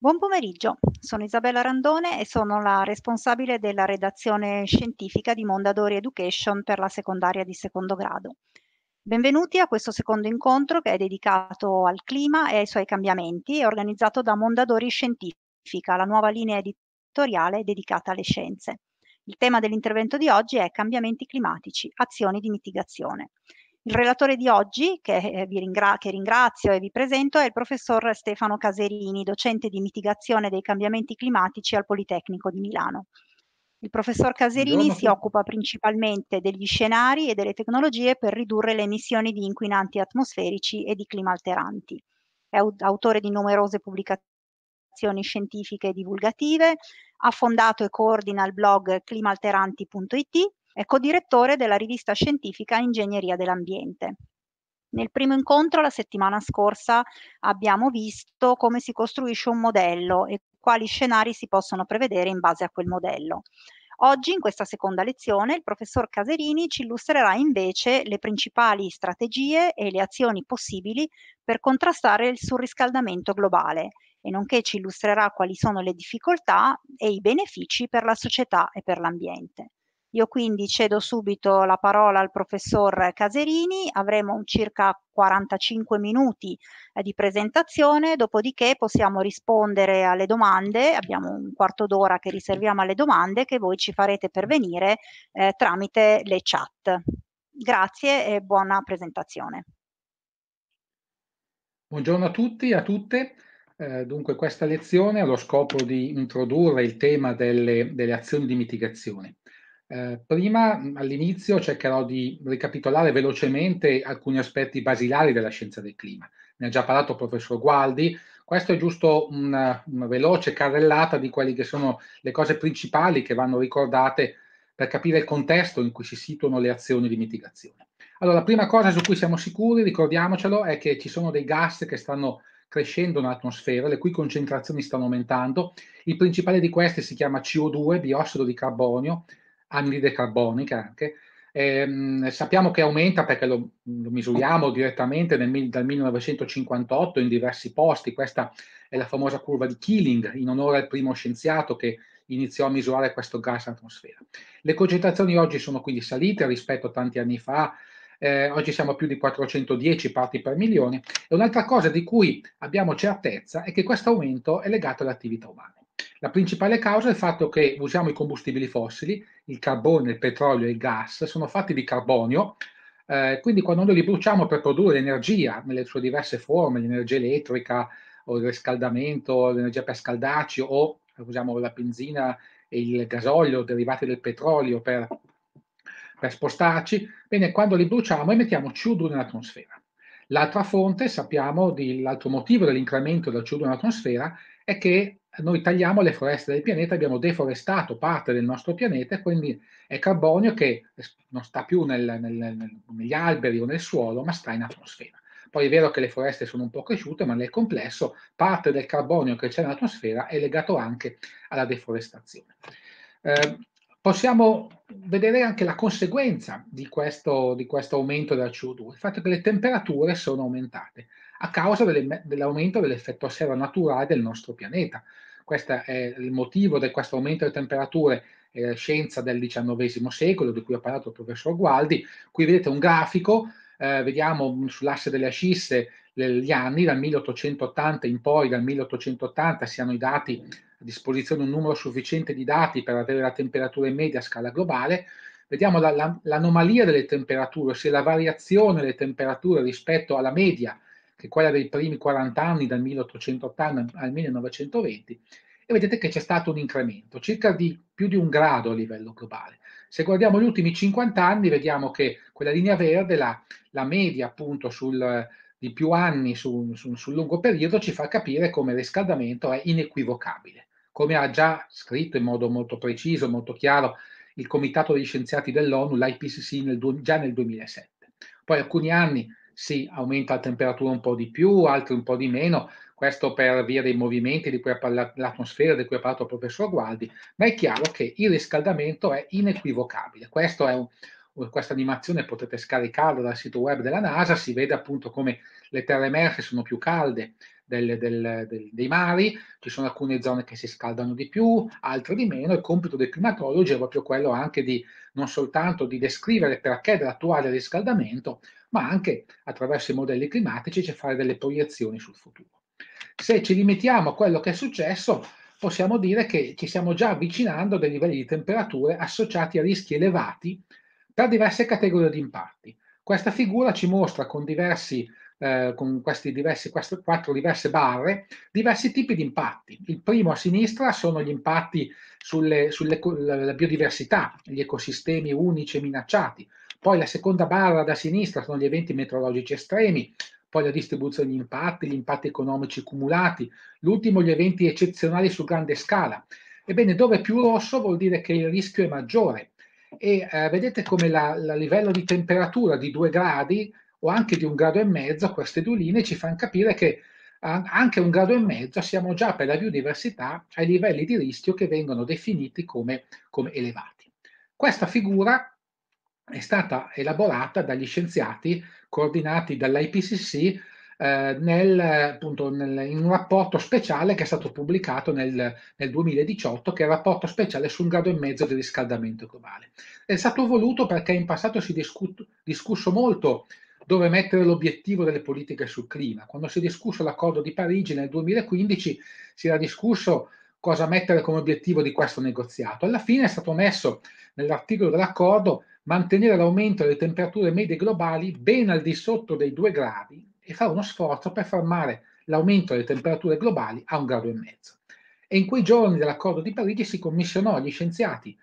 Buon pomeriggio, sono Isabella Randone e sono la responsabile della redazione scientifica di Mondadori Education per la secondaria di secondo grado. Benvenuti a questo secondo incontro che è dedicato al clima e ai suoi cambiamenti e organizzato da Mondadori Scientifica, la nuova linea editoriale dedicata alle scienze. Il tema dell'intervento di oggi è cambiamenti climatici, azioni di mitigazione. Il relatore di oggi, che ringrazio e vi presento, è il professor Stefano Caserini, docente di mitigazione dei cambiamenti climatici al Politecnico di Milano. Il professor Caserini Buongiorno a si tutti. occupa principalmente degli scenari e delle tecnologie per ridurre le emissioni di inquinanti atmosferici e di clima alteranti. È autore di numerose pubblicazioni scientifiche e divulgative, ha fondato e coordina il blog climalteranti.it, è codirettore della rivista scientifica Ingegneria dell'Ambiente. Nel primo incontro, la settimana scorsa, abbiamo visto come si costruisce un modello e quali scenari si possono prevedere in base a quel modello. Oggi, in questa seconda lezione, il professor Caserini ci illustrerà invece le principali strategie e le azioni possibili per contrastare il surriscaldamento globale e nonché ci illustrerà quali sono le difficoltà e i benefici per la società e per l'ambiente. Io quindi cedo subito la parola al professor Caserini, avremo circa 45 minuti di presentazione, dopodiché possiamo rispondere alle domande, abbiamo un quarto d'ora che riserviamo alle domande che voi ci farete pervenire tramite le chat. Grazie e buona presentazione. Buongiorno a tutti e a tutte. Dunque, questa lezione ha lo scopo di introdurre il tema delle azioni di mitigazione. Prima, all'inizio, cercherò di ricapitolare velocemente alcuni aspetti basilari della scienza del clima. Ne ha già parlato il professor Gualdi. Questo è giusto una veloce carrellata di quelle che sono le cose principali che vanno ricordate per capire il contesto in cui si situano le azioni di mitigazione. Allora, la prima cosa su cui siamo sicuri, ricordiamocelo, è che ci sono dei gas che stanno crescendo nell'atmosfera, le cui concentrazioni stanno aumentando. Il principale di questi si chiama CO2, biossido di carbonio, anidride carbonica anche. Sappiamo che aumenta perché lo misuriamo direttamente dal 1958 in diversi posti. Questa è la famosa curva di Keeling, in onore al primo scienziato che iniziò a misurare questo gas in atmosfera. Le concentrazioni oggi sono quindi salite rispetto a tanti anni fa. Oggi siamo a più di 410 parti per milione. E un'altra cosa di cui abbiamo certezza è che questo aumento è legato alle attività umane. La principale causa è il fatto che usiamo i combustibili fossili, il carbone, il petrolio e il gas, sono fatti di carbonio, quindi quando noi li bruciamo per produrre energia nelle sue diverse forme, l'energia elettrica o il riscaldamento, l'energia per scaldarci o usiamo la benzina e il gasolio derivati del petrolio per spostarci, bene, quando li bruciamo emettiamo CO2 nell'atmosfera. L'altra fonte, sappiamo, l'altro motivo dell'incremento del CO2 nell'atmosfera è che noi tagliamo le foreste del pianeta, abbiamo deforestato parte del nostro pianeta e quindi è carbonio che non sta più negli alberi o nel suolo, ma sta in atmosfera. Poi è vero che le foreste sono un po' cresciute, ma nel complesso parte del carbonio che c'è nell'atmosfera è legato anche alla deforestazione. Eh, Possiamo vedere anche la conseguenza di questo aumento della CO2, il fatto che le temperature sono aumentate a causa dell'aumento dell'effetto serra naturale del nostro pianeta. Questo è il motivo di questo aumento delle temperature, scienza del XIX secolo, di cui ha parlato il professor Gualdi. Qui vedete un grafico, vediamo sull'asse delle ascisse gli anni, dal 1880 in poi, dal 1880 si hanno i dati a disposizione, un numero sufficiente di dati per avere la temperatura in media a scala globale. Vediamo l'anomalia delle temperature, ossia la variazione delle temperature rispetto alla media, che è quella dei primi 40 anni, dal 1880 al 1920, e vedete che c'è stato un incremento, circa di più di 1 grado a livello globale. Se guardiamo gli ultimi 50 anni, vediamo che quella linea verde, la media appunto di più anni sul lungo periodo, ci fa capire come il riscaldamento è inequivocabile. Come ha già scritto in modo molto preciso, molto chiaro, il Comitato degli Scienziati dell'ONU, l'IPCC, già nel 2007. Poi alcuni anni si aumenta la temperatura un po' di più, altri un po' di meno, questo per via dei movimenti di cui ha parlato l'atmosfera, di cui ha parlato il professor Gualdi, ma è chiaro che il riscaldamento è inequivocabile. Questo è questa animazione potete scaricarla dal sito web della NASA, si vede appunto come le terre emerse sono più calde dei mari, ci sono alcune zone che si scaldano di più, altre di meno. Il compito dei climatologi è proprio quello anche di non soltanto di descrivere perché dell'attuale riscaldamento, ma anche attraverso i modelli climatici fare delle proiezioni sul futuro. Se ci limitiamo a quello che è successo, possiamo dire che ci stiamo già avvicinando a dei livelli di temperature associati a rischi elevati per diverse categorie di impatti. Questa figura ci mostra con queste quattro diverse barre, diversi tipi di impatti. Il primo a sinistra sono gli impatti sulla biodiversità, gli ecosistemi unici e minacciati. Poi la seconda barra da sinistra sono gli eventi meteorologici estremi, poi la distribuzione degli impatti, gli impatti economici cumulati, l'ultimo gli eventi eccezionali su grande scala. Ebbene, dove è più rosso vuol dire che il rischio è maggiore. E vedete come il livello di temperatura di 2 gradi o anche di 1,5 gradi, queste due linee ci fanno capire che anche 1,5 gradi siamo già per la biodiversità ai livelli di rischio che vengono definiti come elevati. Questa figura è stata elaborata dagli scienziati coordinati dall'IPCC in un rapporto speciale che è stato pubblicato nel 2018, che è il rapporto speciale su 1,5 gradi di riscaldamento globale. È stato voluto perché in passato si è discusso molto dove mettere l'obiettivo delle politiche sul clima. Quando si è discusso l'accordo di Parigi nel 2015 si era discusso cosa mettere come obiettivo di questo negoziato. Alla fine è stato messo nell'articolo dell'accordo mantenere l'aumento delle temperature medie globali ben al di sotto dei 2 gradi e fare uno sforzo per fermare l'aumento delle temperature globali a 1,5 gradi. E in quei giorni dell'accordo di Parigi si commissionò agli scienziati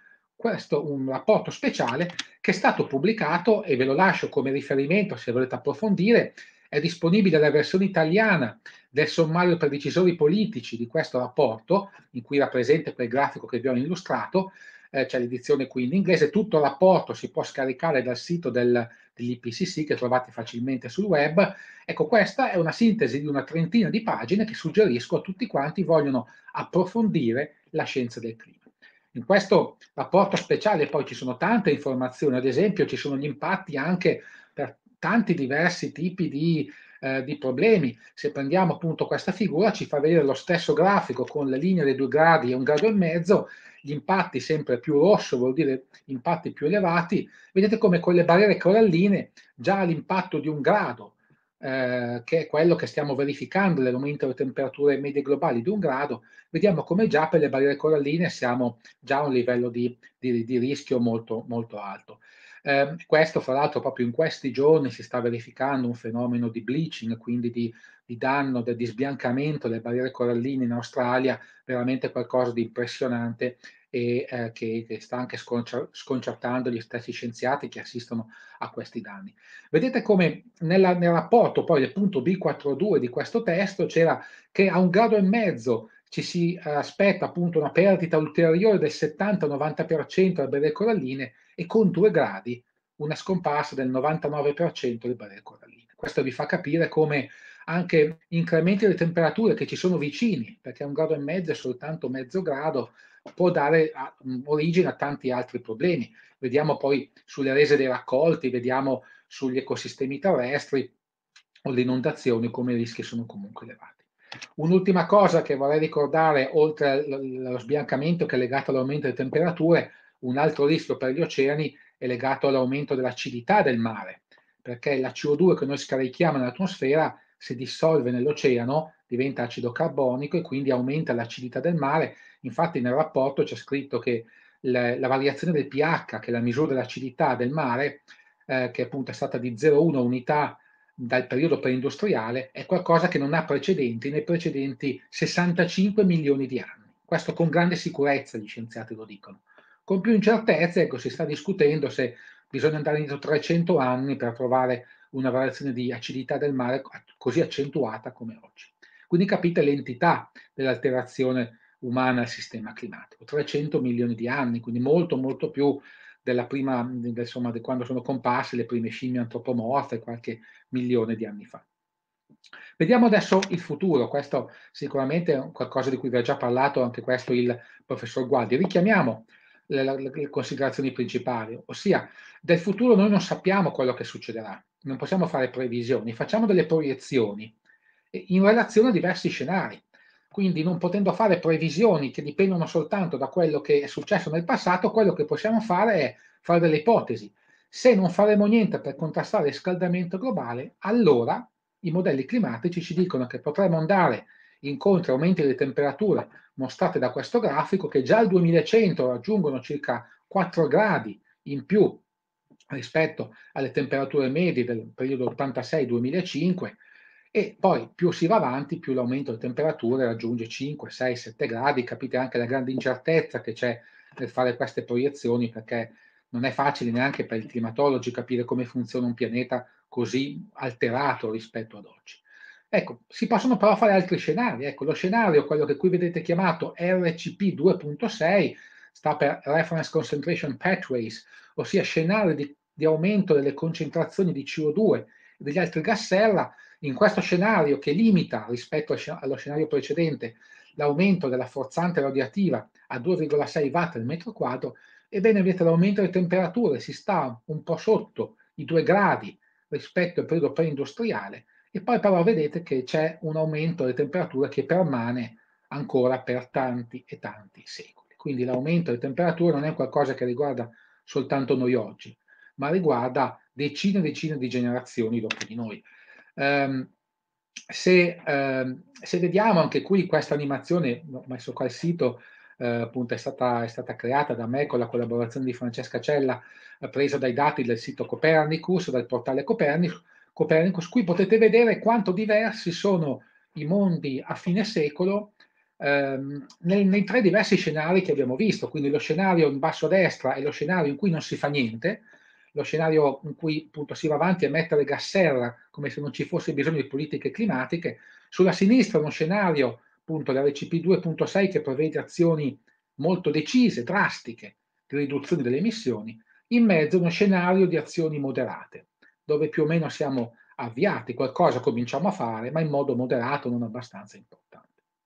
un rapporto speciale che è stato pubblicato, e ve lo lascio come riferimento se volete approfondire. È disponibile la versione italiana del sommario per decisori politici di questo rapporto, in cui era presente quel grafico che vi ho illustrato. C'è l'edizione qui in inglese. Tutto il rapporto si può scaricare dal sito dell'IPCC, che trovate facilmente sul web. Ecco, questa è una sintesi di una trentina di pagine che suggerisco a tutti quanti vogliono approfondire la scienza del clima. In questo rapporto speciale poi ci sono tante informazioni, ad esempio ci sono gli impatti anche per tanti diversi tipi di problemi. Se prendiamo appunto questa figura ci fa vedere lo stesso grafico con la linea dei 2 gradi e 1,5 gradi, gli impatti sempre più rosso vuol dire impatti più elevati. Vedete come con le barriere coralline già l'impatto di 1 grado, che è quello che stiamo verificando nell'aumento delle temperature medie globali di 1 grado, vediamo come già per le barriere coralline siamo già a un livello di rischio molto, molto alto. Questo, fra l'altro, proprio in questi giorni si sta verificando un fenomeno di bleaching, quindi di danno, di sbiancamento delle barriere coralline in Australia, veramente qualcosa di impressionante e che sta anche sconcertando gli stessi scienziati che assistono a questi danni. Vedete come nel rapporto, poi il punto B42 di questo testo, c'era che a 1,5 gradi ci si aspetta appunto una perdita ulteriore del 70-90% delle barriere coralline e con 2 gradi una scomparsa del 99% delle barriere coralline. Questo vi fa capire come anche incrementi delle temperature che ci sono vicini, perché 1,5 gradi è soltanto mezzo grado, può dare origine a tanti altri problemi. Vediamo poi sulle rese dei raccolti, vediamo sugli ecosistemi terrestri o le inondazioni come i rischi sono comunque elevati. Un'ultima cosa che vorrei ricordare, oltre allo sbiancamento che è legato all'aumento delle temperature, un altro rischio per gli oceani è legato all'aumento dell'acidità del mare, perché la CO2 che noi scarichiamo nell'atmosfera si dissolve nell'oceano, diventa acido carbonico e quindi aumenta l'acidità del mare. Infatti nel rapporto c'è scritto che la variazione del pH, che è la misura dell'acidità del mare, che appunto è stata di 0,1 unità dal periodo preindustriale, è qualcosa che non ha precedenti nei precedenti 65 milioni di anni. Questo con grande sicurezza gli scienziati lo dicono. Con più incertezze, ecco, si sta discutendo se bisogna andare indietro 300 anni per trovare una variazione di acidità del mare così accentuata come oggi. Quindi capite l'entità dell'alterazione umana al sistema climatico. 300 milioni di anni, quindi molto molto più della prima, insomma, di quando sono comparse le prime scimmie antropomorfe qualche milione di anni fa. Vediamo adesso il futuro. Questo sicuramente è qualcosa di cui vi ha già parlato anche questo il professor Gualdi. Richiamiamo le considerazioni principali, ossia del futuro noi non sappiamo quello che succederà, non possiamo fare previsioni, facciamo delle proiezioni in relazione a diversi scenari. Quindi non potendo fare previsioni che dipendono soltanto da quello che è successo nel passato, quello che possiamo fare è fare delle ipotesi. Se non faremo niente per contrastare il riscaldamento globale, allora i modelli climatici ci dicono che potremo andare incontro a aumenti delle temperature mostrate da questo grafico, che già al 2100 raggiungono circa 4 gradi in più rispetto alle temperature medie del periodo 86-2005, e poi più si va avanti, più l'aumento delle temperature raggiunge 5, 6, 7 gradi. Capite anche la grande incertezza che c'è nel fare queste proiezioni, perché non è facile neanche per i climatologi capire come funziona un pianeta così alterato rispetto ad oggi. Ecco, si possono però fare altri scenari. Ecco, lo scenario, quello che qui vedete chiamato RCP 2.6, sta per Reference Concentration Pathways, ossia scenario di aumento delle concentrazioni di CO2 e degli altri gas serra. In questo scenario, che limita rispetto allo scenario precedente l'aumento della forzante radioattiva a 2,6 watt al metro quadro, ebbene vedete l'aumento delle temperature si sta un po' sotto i 2 gradi rispetto al periodo preindustriale, e poi però vedete che c'è un aumento delle temperature che permane ancora per tanti e tanti secoli. Quindi l'aumento delle temperature non è qualcosa che riguarda soltanto noi oggi, ma riguarda decine e decine di generazioni dopo di noi. Se vediamo anche qui questa animazione, ho messo qua il sito, appunto è stata creata da me con la collaborazione di Francesca Cella, presa dai dati del sito Copernicus, dal portale Copernicus, qui potete vedere quanto diversi sono i mondi a fine secolo nei tre diversi scenari che abbiamo visto. Quindi lo scenario in basso a destra è lo scenario in cui non si fa niente, lo scenario in cui appunto si va avanti a emettere gas serra come se non ci fosse bisogno di politiche climatiche. Sulla sinistra uno scenario, appunto l'RCP 2.6, che prevede azioni molto decise, drastiche, di riduzione delle emissioni. In mezzo uno scenario di azioni moderate, dove più o meno siamo avviati, qualcosa cominciamo a fare, ma in modo moderato, non abbastanza importante.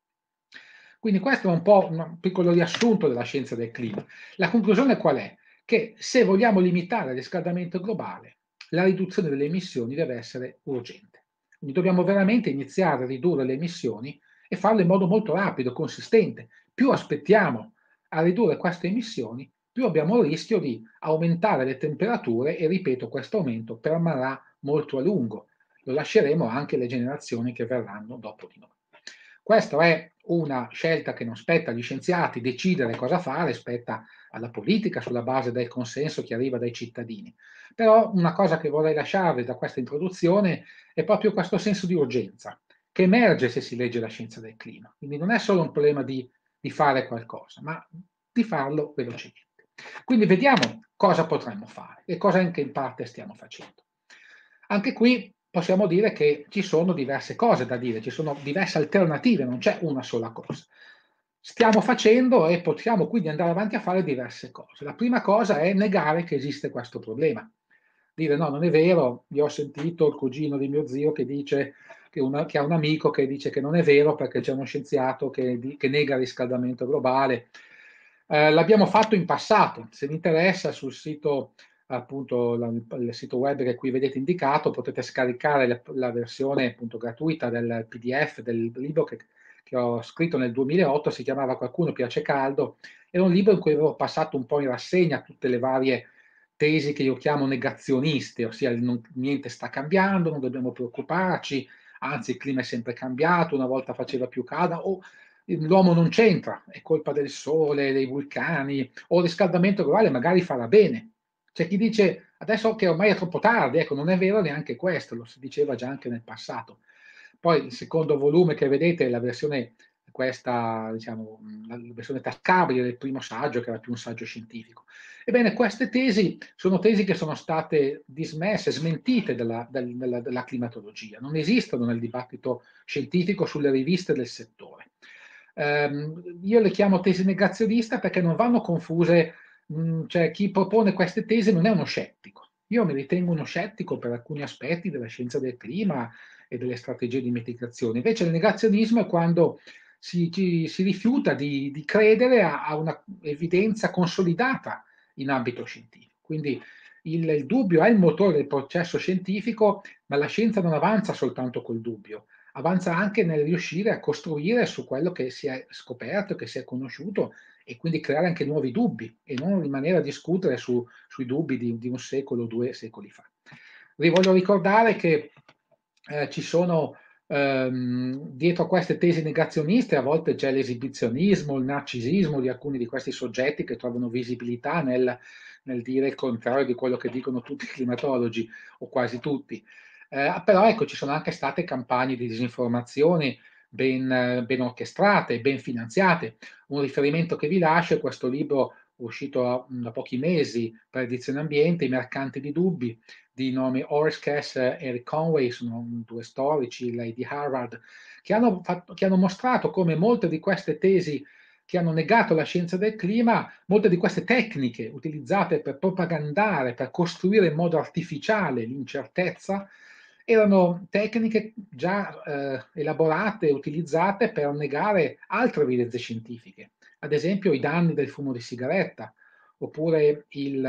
Quindi questo è un po' un piccolo riassunto della scienza del clima. La conclusione qual è? Che se vogliamo limitare il riscaldamento globale, la riduzione delle emissioni deve essere urgente. Quindi dobbiamo veramente iniziare a ridurre le emissioni e farlo in modo molto rapido, consistente. Più aspettiamo a ridurre queste emissioni, più abbiamo il rischio di aumentare le temperature, e ripeto, questo aumento permarrà molto a lungo. Lo lasceremo anche alle generazioni che verranno dopo di noi. Questa è una scelta che non spetta agli scienziati decidere cosa fare, spetta alla politica sulla base del consenso che arriva dai cittadini. Però una cosa che vorrei lasciarvi da questa introduzione è proprio questo senso di urgenza, che emerge se si legge la scienza del clima. Quindi non è solo un problema di fare qualcosa, ma di farlo velocemente. Quindi vediamo cosa potremmo fare e cosa anche in parte stiamo facendo. Anche qui possiamo dire che ci sono diverse cose da dire, ci sono diverse alternative, non c'è una sola cosa. Stiamo facendo e possiamo quindi andare avanti a fare diverse cose. La prima cosa è negare che esiste questo problema. Dire no, non è vero, io ho sentito il cugino di mio zio che dice che ha un amico che dice che non è vero perché c'è uno scienziato che nega il riscaldamento globale. L'abbiamo fatto in passato, se vi interessa sul sito, appunto il sito web che qui vedete indicato, potete scaricare la versione appunto gratuita del PDF del libro che ho scritto nel 2008, si chiamava Qualcuno piace caldo, era un libro in cui avevo passato un po' in rassegna tutte le varie tesi che io chiamo negazioniste, ossia niente sta cambiando, non dobbiamo preoccuparci, anzi il clima è sempre cambiato, una volta faceva più caldo, o l'uomo non c'entra, è colpa del sole, dei vulcani, o il riscaldamento globale magari farà bene. C'è chi dice adesso che ormai è troppo tardi, ecco, non è vero neanche questo, lo si diceva già anche nel passato. Poi il secondo volume che vedete è la versione, questa, diciamo, la versione tascabile del primo saggio, che era più un saggio scientifico. Ebbene, queste tesi sono tesi che sono state dismesse, smentite dalla climatologia, non esistono nel dibattito scientifico sulle riviste del settore. Io le chiamo tesi negazioniste perché non vanno confuse, cioè chi propone queste tesi non è uno scettico. Io mi ritengo uno scettico per alcuni aspetti della scienza del clima e delle strategie di mitigazione. Invece il negazionismo è quando si rifiuta di credere a una evidenza consolidata in ambito scientifico. Quindi il dubbio è il motore del processo scientifico, ma la scienza non avanza soltanto col dubbio, avanza anche nel riuscire a costruire su quello che si è scoperto, che si è conosciuto, e quindi creare anche nuovi dubbi e non rimanere a discutere sui dubbi di un secolo o 2 secoli fa. Vi voglio ricordare che ci sono dietro a queste tesi negazioniste a volte c'è l'esibizionismo, il narcisismo di alcuni di questi soggetti che trovano visibilità nel dire il contrario di quello che dicono tutti i climatologi, o quasi tutti. Però ecco, ci sono anche state campagne di disinformazione ben orchestrate, ben finanziate. Un riferimento che vi lascio è questo libro uscito da pochi mesi per Edizione Ambiente, I mercanti di dubbi, di nome Horace Cass e Eric Conway, sono due storici, lei di Harvard, che hanno mostrato come molte di queste tesi che hanno negato la scienza del clima, molte di queste tecniche utilizzate per propagandare, per costruire in modo artificiale l'incertezza, erano tecniche già elaborate e utilizzate per negare altre evidenze scientifiche, ad esempio i danni del fumo di sigaretta, oppure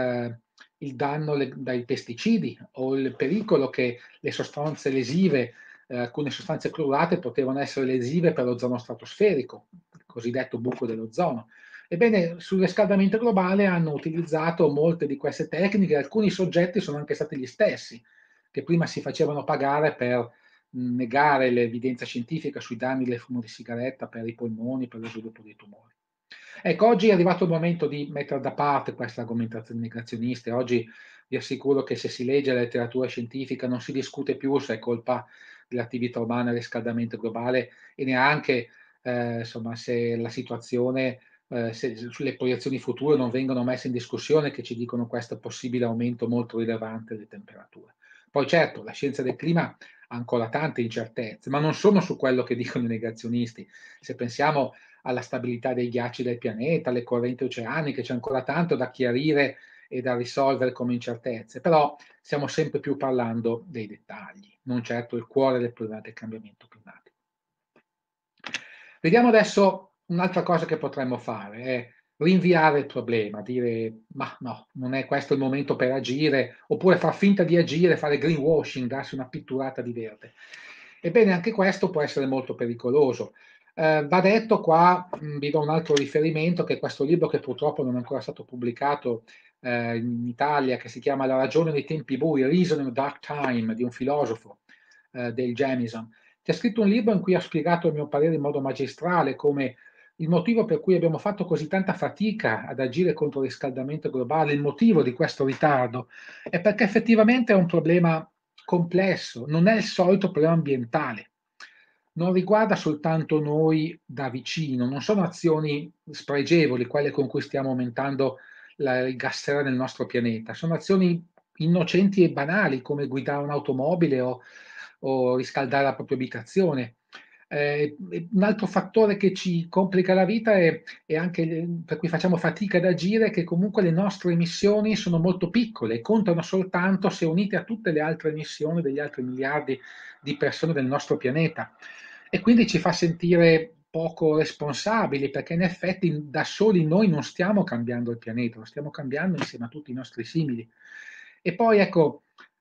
il danno dai pesticidi o il pericolo che le sostanze lesive, alcune sostanze clorate potevano essere lesive per l'ozono stratosferico, il cosiddetto buco dell'ozono. Ebbene, sul riscaldamento globale hanno utilizzato molte di queste tecniche, alcuni soggetti sono anche stati gli stessi, che prima si facevano pagare per negare l'evidenza scientifica sui danni del fumo di sigaretta per i polmoni, per lo sviluppo dei tumori. Ecco, oggi è arrivato il momento di mettere da parte queste argomentazioni negazioniste. Oggi vi assicuro che se si legge la letteratura scientifica non si discute più se è colpa dell'attività umana, del riscaldamento globale, e neanche insomma, se la situazione, se sulle proiezioni future non vengono messe in discussione, che ci dicono questo possibile aumento molto rilevante delle temperature. Poi certo, la scienza del clima ha ancora tante incertezze, ma non sono su quello che dicono i negazionisti. Se pensiamo alla stabilità dei ghiacci del pianeta, alle correnti oceaniche, c'è ancora tanto da chiarire e da risolvere come incertezze, però stiamo sempre più parlando dei dettagli, non certo il cuore del problema del cambiamento climatico. Vediamo adesso un'altra cosa che potremmo fare, è rinviare il problema, dire ma no, non è questo il momento per agire, oppure far finta di agire, fare greenwashing, darsi una pitturata di verde. Ebbene, anche questo può essere molto pericoloso. Va detto qua, vi do un altro riferimento, che è questo libro che purtroppo non è ancora stato pubblicato in Italia, che si chiama La ragione dei tempi bui, Reason in a Dark Time, di un filosofo, Dale Jamieson, che ha scritto un libro in cui ha spiegato, a mio parere, in modo magistrale come il motivo per cui abbiamo fatto così tanta fatica ad agire contro il riscaldamento globale, il motivo di questo ritardo, è perché effettivamente è un problema complesso, non è il solito problema ambientale. Non riguarda soltanto noi da vicino, non sono azioni spregevoli quelle con cui stiamo aumentando il gas serra nel nostro pianeta, sono azioni innocenti e banali come guidare un'automobile o riscaldare la propria abitazione. Un altro fattore che ci complica la vita è anche per cui facciamo fatica ad agire, che comunque le nostre emissioni sono molto piccole e contano soltanto se unite a tutte le altre emissioni degli altri miliardi di persone del nostro pianeta. E quindi ci fa sentire poco responsabili, perché in effetti da soli noi non stiamo cambiando il pianeta, lo stiamo cambiando insieme a tutti i nostri simili. E poi ecco,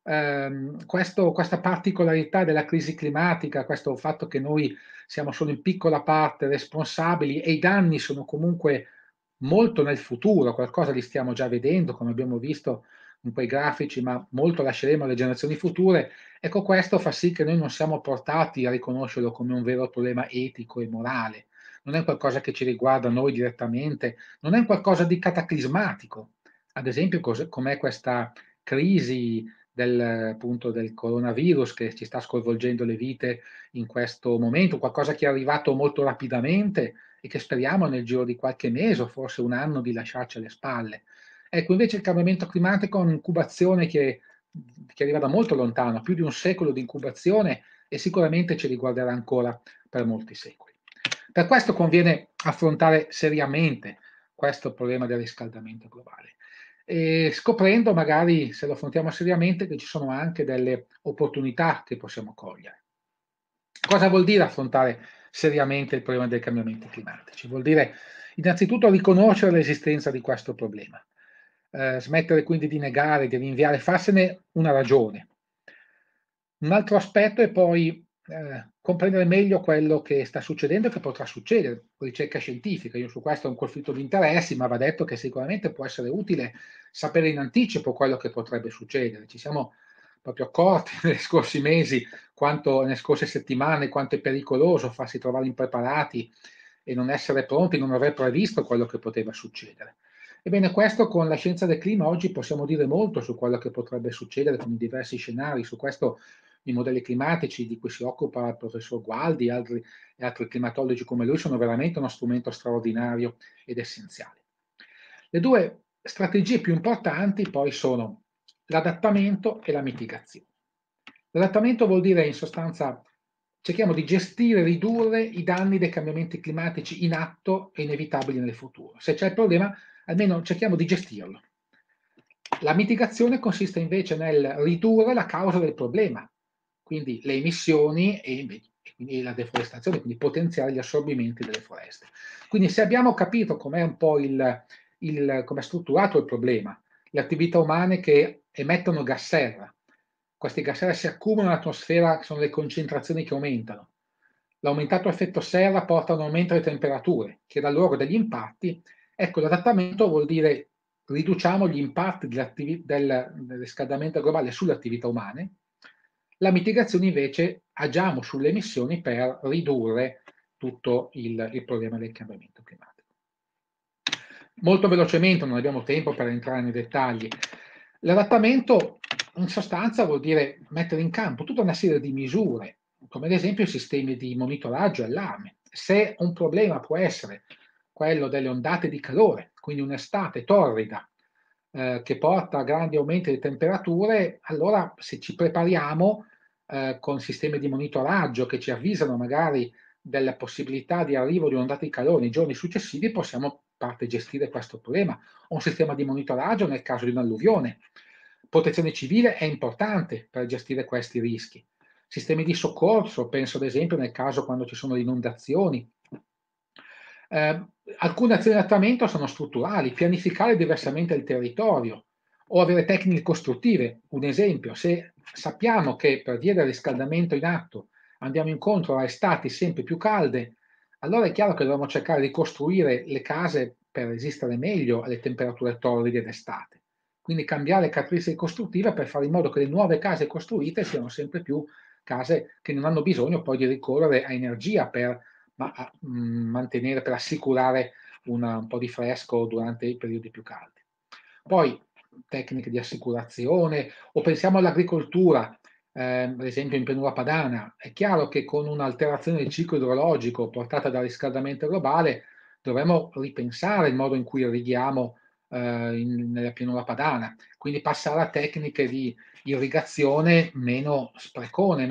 questa particolarità della crisi climatica, questo fatto che noi siamo solo in piccola parte responsabili e i danni sono comunque molto nel futuro, qualcosa li stiamo già vedendo, come abbiamo visto in quei grafici, ma molto lasceremo alle generazioni future. Ecco, questo fa sì che noi non siamo portati a riconoscerlo come un vero problema etico e morale. Non è qualcosa che ci riguarda noi direttamente, non è qualcosa di cataclismatico. Ad esempio, com'è questa crisi appunto, del coronavirus che ci sta sconvolgendo le vite in questo momento, qualcosa che è arrivato molto rapidamente e che speriamo nel giro di qualche mese o forse un anno di lasciarci alle spalle. Ecco, invece il cambiamento climatico è un'incubazione che arriva da molto lontano, più di un secolo di incubazione, e sicuramente ci riguarderà ancora per molti secoli. Per questo conviene affrontare seriamente questo problema del riscaldamento globale, e scoprendo magari, se lo affrontiamo seriamente, che ci sono anche delle opportunità che possiamo cogliere. Cosa vuol dire affrontare seriamente il problema dei cambiamenti climatici. Vuol dire innanzitutto riconoscere l'esistenza di questo problema, smettere quindi di negare, di rinviare, farsene una ragione. Un altro aspetto è poi comprendere meglio quello che sta succedendo e che potrà succedere, ricerca scientifica. Io su questo ho un conflitto di interessi, ma va detto che sicuramente può essere utile sapere in anticipo quello che potrebbe succedere. Ci siamo proprio accorti negli scorsi mesi, nelle scorse settimane, quanto è pericoloso farsi trovare impreparati e non essere pronti, non aver previsto quello che poteva succedere. Ebbene, questo con la scienza del clima oggi possiamo dire molto su quello che potrebbe succedere con i diversi scenari, su questo i modelli climatici di cui si occupa il professor Gualdi e altri climatologi come lui sono veramente uno strumento straordinario ed essenziale. Le due strategie più importanti poi sono l'adattamento e la mitigazione. L'adattamento vuol dire in sostanza cerchiamo di gestire, ridurre i danni dei cambiamenti climatici in atto e inevitabili nel futuro. Se c'è il problema, almeno cerchiamo di gestirlo. La mitigazione consiste invece nel ridurre la causa del problema, quindi le emissioni e la deforestazione, quindi potenziare gli assorbimenti delle foreste. Quindi se abbiamo capito com'è un po' come è strutturato il problema, le attività umane che emettono gas serra, questi gas serra si accumulano nell'atmosfera, sono le concentrazioni che aumentano. L'aumentato effetto serra porta a un aumento delle temperature, che dà loro degli impatti. Ecco, l'adattamento vuol dire riduciamo gli impatti del riscaldamento globale sulle attività umane. La mitigazione invece agiamo sulle emissioni per ridurre tutto il problema del cambiamento climatico. Molto velocemente, non abbiamo tempo per entrare nei dettagli, l'adattamento in sostanza vuol dire mettere in campo tutta una serie di misure, come ad esempio i sistemi di monitoraggio e allarme. Se un problema può essere quello delle ondate di calore, quindi un'estate torrida, che porta a grandi aumenti di temperature, allora se ci prepariamo con sistemi di monitoraggio che ci avvisano magari della possibilità di arrivo di un'ondata di calore nei giorni successivi, possiamo parte gestire questo problema. O un sistema di monitoraggio nel caso di un'alluvione. Protezione civile è importante per gestire questi rischi. Sistemi di soccorso, penso ad esempio nel caso quando ci sono inondazioni. Alcune azioni di adattamento sono strutturali, pianificare diversamente il territorio o avere tecniche costruttive. Un esempio, se sappiamo che per via del riscaldamento in atto andiamo incontro a estati sempre più calde, allora è chiaro che dobbiamo cercare di costruire le case per resistere meglio alle temperature torride d'estate. Quindi cambiare caratteristiche costruttive per fare in modo che le nuove case costruite siano sempre più case che non hanno bisogno poi di ricorrere a energia per mantenere, per assicurare un po' di fresco durante i periodi più caldi. Poi tecniche di assicurazione o pensiamo all'agricoltura, ad esempio in pianura padana. È chiaro che con un'alterazione del ciclo idrologico portata dal riscaldamento globale dovremmo ripensare il modo in cui irrighiamo nella pianura padana, quindi passare a tecniche di irrigazione meno sprecone,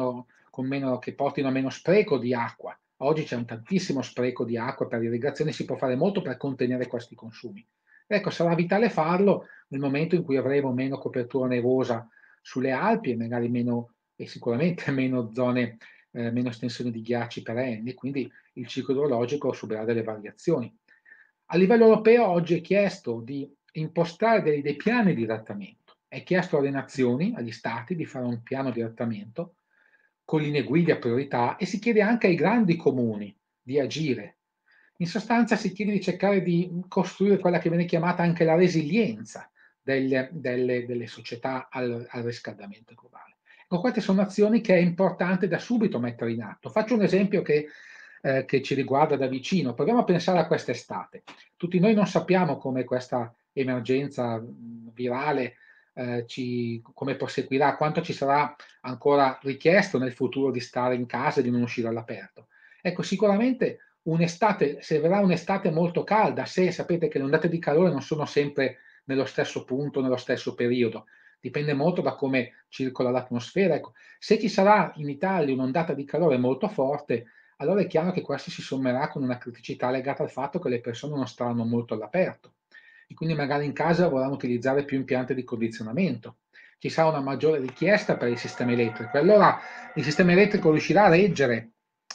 che portino a meno spreco di acqua. Oggi c'è un tantissimo spreco di acqua per l'irrigazione, si può fare molto per contenere questi consumi. Ecco, sarà vitale farlo nel momento in cui avremo meno copertura nevosa sulle Alpi e magari meno, e sicuramente meno zone, meno estensione di ghiacci perenni, quindi il ciclo idrologico subirà delle variazioni. A livello europeo oggi è chiesto di impostare dei piani di adattamento, è chiesto alle nazioni, agli stati di fare un piano di adattamento con linee guida e priorità e si chiede anche ai grandi comuni di agire. In sostanza si chiede di cercare di costruire quella che viene chiamata anche la resilienza delle società al riscaldamento globale. Ecco, queste sono azioni che è importante da subito mettere in atto. Faccio un esempio che ci riguarda da vicino. Proviamo a pensare a quest'estate. Tutti noi non sappiamo come questa emergenza virale come proseguirà, quanto ci sarà ancora richiesto nel futuro di stare in casa e di non uscire all'aperto. Ecco, sicuramente un'estate, se verrà un'estate molto calda, se sapete che le ondate di calore non sono sempre nello stesso punto, nello stesso periodo, dipende molto da come circola l'atmosfera. Ecco, se ci sarà in Italia un'ondata di calore molto forte, allora è chiaro che questo si sommerà con una criticità legata al fatto che le persone non staranno molto all'aperto e quindi magari in casa vorranno utilizzare più impianti di condizionamento. Ci sarà una maggiore richiesta per il sistema elettrico. Allora il sistema elettrico riuscirà a reggere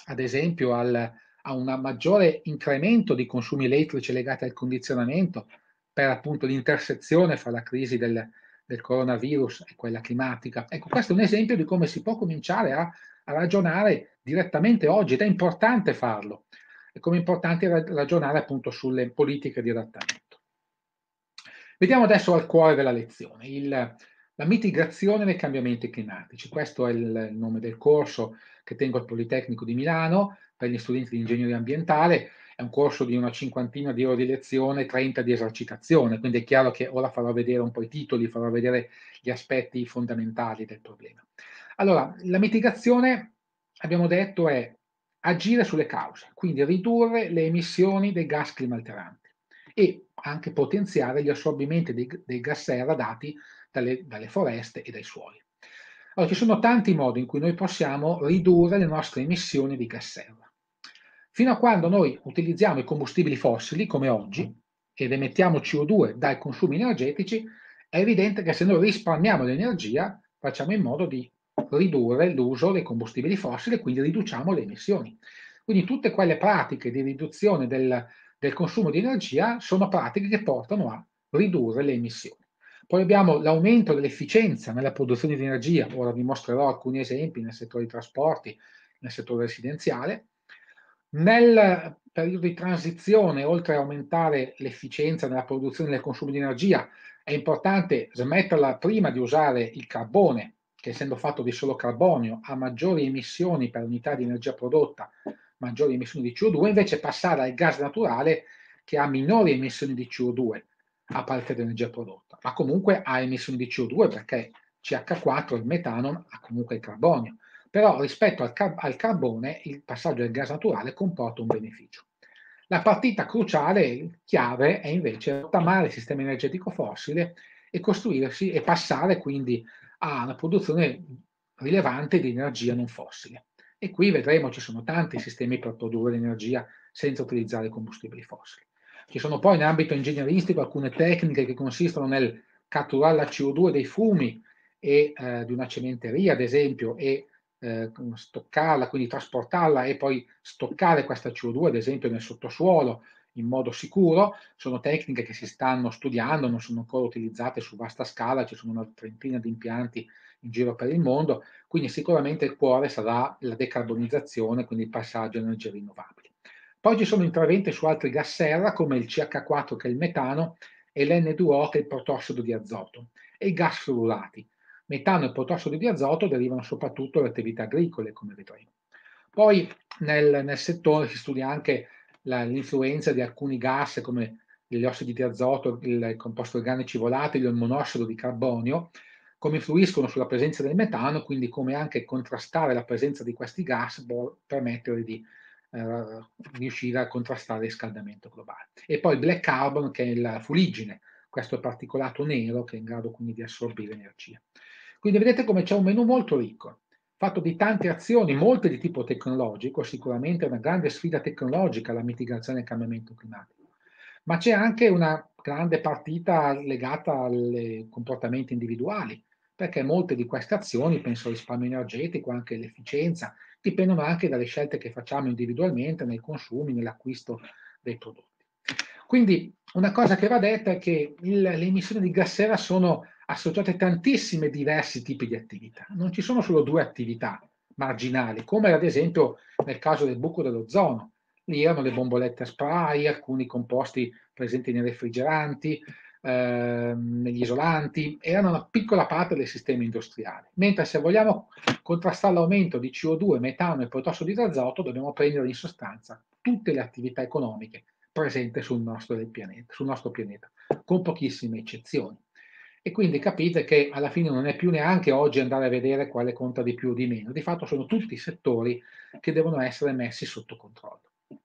ad esempio a un maggiore incremento di consumi elettrici legati al condizionamento per appunto l'intersezione fra la crisi del coronavirus e quella climatica. Ecco, questo è un esempio di come si può cominciare a ragionare direttamente oggi ed è importante farlo. E come è importante ragionare appunto sulle politiche di adattamento. Vediamo adesso al cuore della lezione, la mitigazione dei cambiamenti climatici. Questo è il nome del corso che tengo al Politecnico di Milano per gli studenti di ingegneria ambientale. È un corso di una cinquantina di ore di lezione, 30 di esercitazione, quindi è chiaro che ora farò vedere un po' i titoli, farò vedere gli aspetti fondamentali del problema. Allora, la mitigazione, abbiamo detto, è agire sulle cause, quindi ridurre le emissioni dei gas climalteranti e anche potenziare gli assorbimenti dei gas serra dati dalle foreste e dai suoli. Allora, ci sono tanti modi in cui noi possiamo ridurre le nostre emissioni di gas serra. Fino a quando noi utilizziamo i combustibili fossili, come oggi, ed emettiamo CO2 dai consumi energetici, è evidente che se noi risparmiamo l'energia, facciamo in modo di ridurre l'uso dei combustibili fossili e quindi riduciamo le emissioni. Quindi tutte quelle pratiche di riduzione del consumo di energia sono pratiche che portano a ridurre le emissioni. Poi abbiamo l'aumento dell'efficienza nella produzione di energia, ora vi mostrerò alcuni esempi nel settore dei trasporti, nel settore residenziale. Nel periodo di transizione, oltre a aumentare l'efficienza nella produzione e nel consumo di energia, è importante smetterla prima di usare il carbone, che essendo fatto di solo carbonio ha maggiori emissioni per unità di energia prodotta, maggiori emissioni di CO2, invece passare al gas naturale che ha minori emissioni di CO2 a parte dell'energia prodotta, ma comunque ha emissioni di CO2 perché CH4, il metano, ha comunque il carbonio. Però rispetto al carbone il passaggio al gas naturale comporta un beneficio. La partita cruciale, chiave, è invece rottamare il sistema energetico fossile e costruirsi e passare quindi a una produzione rilevante di energia non fossile. E qui vedremo ci sono tanti sistemi per produrre l'energia senza utilizzare combustibili fossili. Ci sono poi in ambito ingegneristico alcune tecniche che consistono nel catturare la CO2 dei fumi e di una cementeria, ad esempio, e stoccarla, quindi trasportarla e poi stoccare questa CO2, ad esempio, nel sottosuolo in modo sicuro. Sono tecniche che si stanno studiando, non sono ancora utilizzate su vasta scala, ci sono una trentina di impianti in giro per il mondo, quindi sicuramente il cuore sarà la decarbonizzazione, quindi il passaggio a energie rinnovabili. Poi ci sono interventi su altri gas serra come il CH4 che è il metano e l'N2O che è il protossido di azoto e i gas fluorati. Metano e protossido di azoto derivano soprattutto dalle attività agricole, come vedremo. Poi nel settore si studia anche l'influenza di alcuni gas come gli ossidi di azoto, i composti organici volatili o il monossido di carbonio, come influiscono sulla presenza del metano, quindi come anche contrastare la presenza di questi gas può permettere di riuscire a contrastare il riscaldamento globale. E poi il black carbon, che è il fuliggine, questo è particolato nero che è in grado quindi di assorbire energia. Quindi vedete come c'è un menu molto ricco, fatto di tante azioni, molte di tipo tecnologico, sicuramente è una grande sfida tecnologica la mitigazione del cambiamento climatico, ma c'è anche una grande partita legata ai comportamenti individuali, perché molte di queste azioni, penso al risparmio energetico, anche l'efficienza, dipendono anche dalle scelte che facciamo individualmente nei consumi, nell'acquisto dei prodotti. Quindi una cosa che va detta è che le emissioni di gas serra sono associate a tantissimi diversi tipi di attività. Non ci sono solo due attività marginali, come ad esempio nel caso del buco dell'ozono. Lì erano le bombolette a spray, alcuni composti presenti nei refrigeranti, negli isolanti, erano una piccola parte del sistema industriale. Mentre se vogliamo contrastare l'aumento di CO2, metano e protossido di azoto, dobbiamo prendere in sostanza tutte le attività economiche presenti sul nostro pianeta, con pochissime eccezioni. E quindi capite che alla fine non è più neanche oggi andare a vedere quale conta di più o di meno, di fatto sono tutti settori che devono essere messi sotto controllo.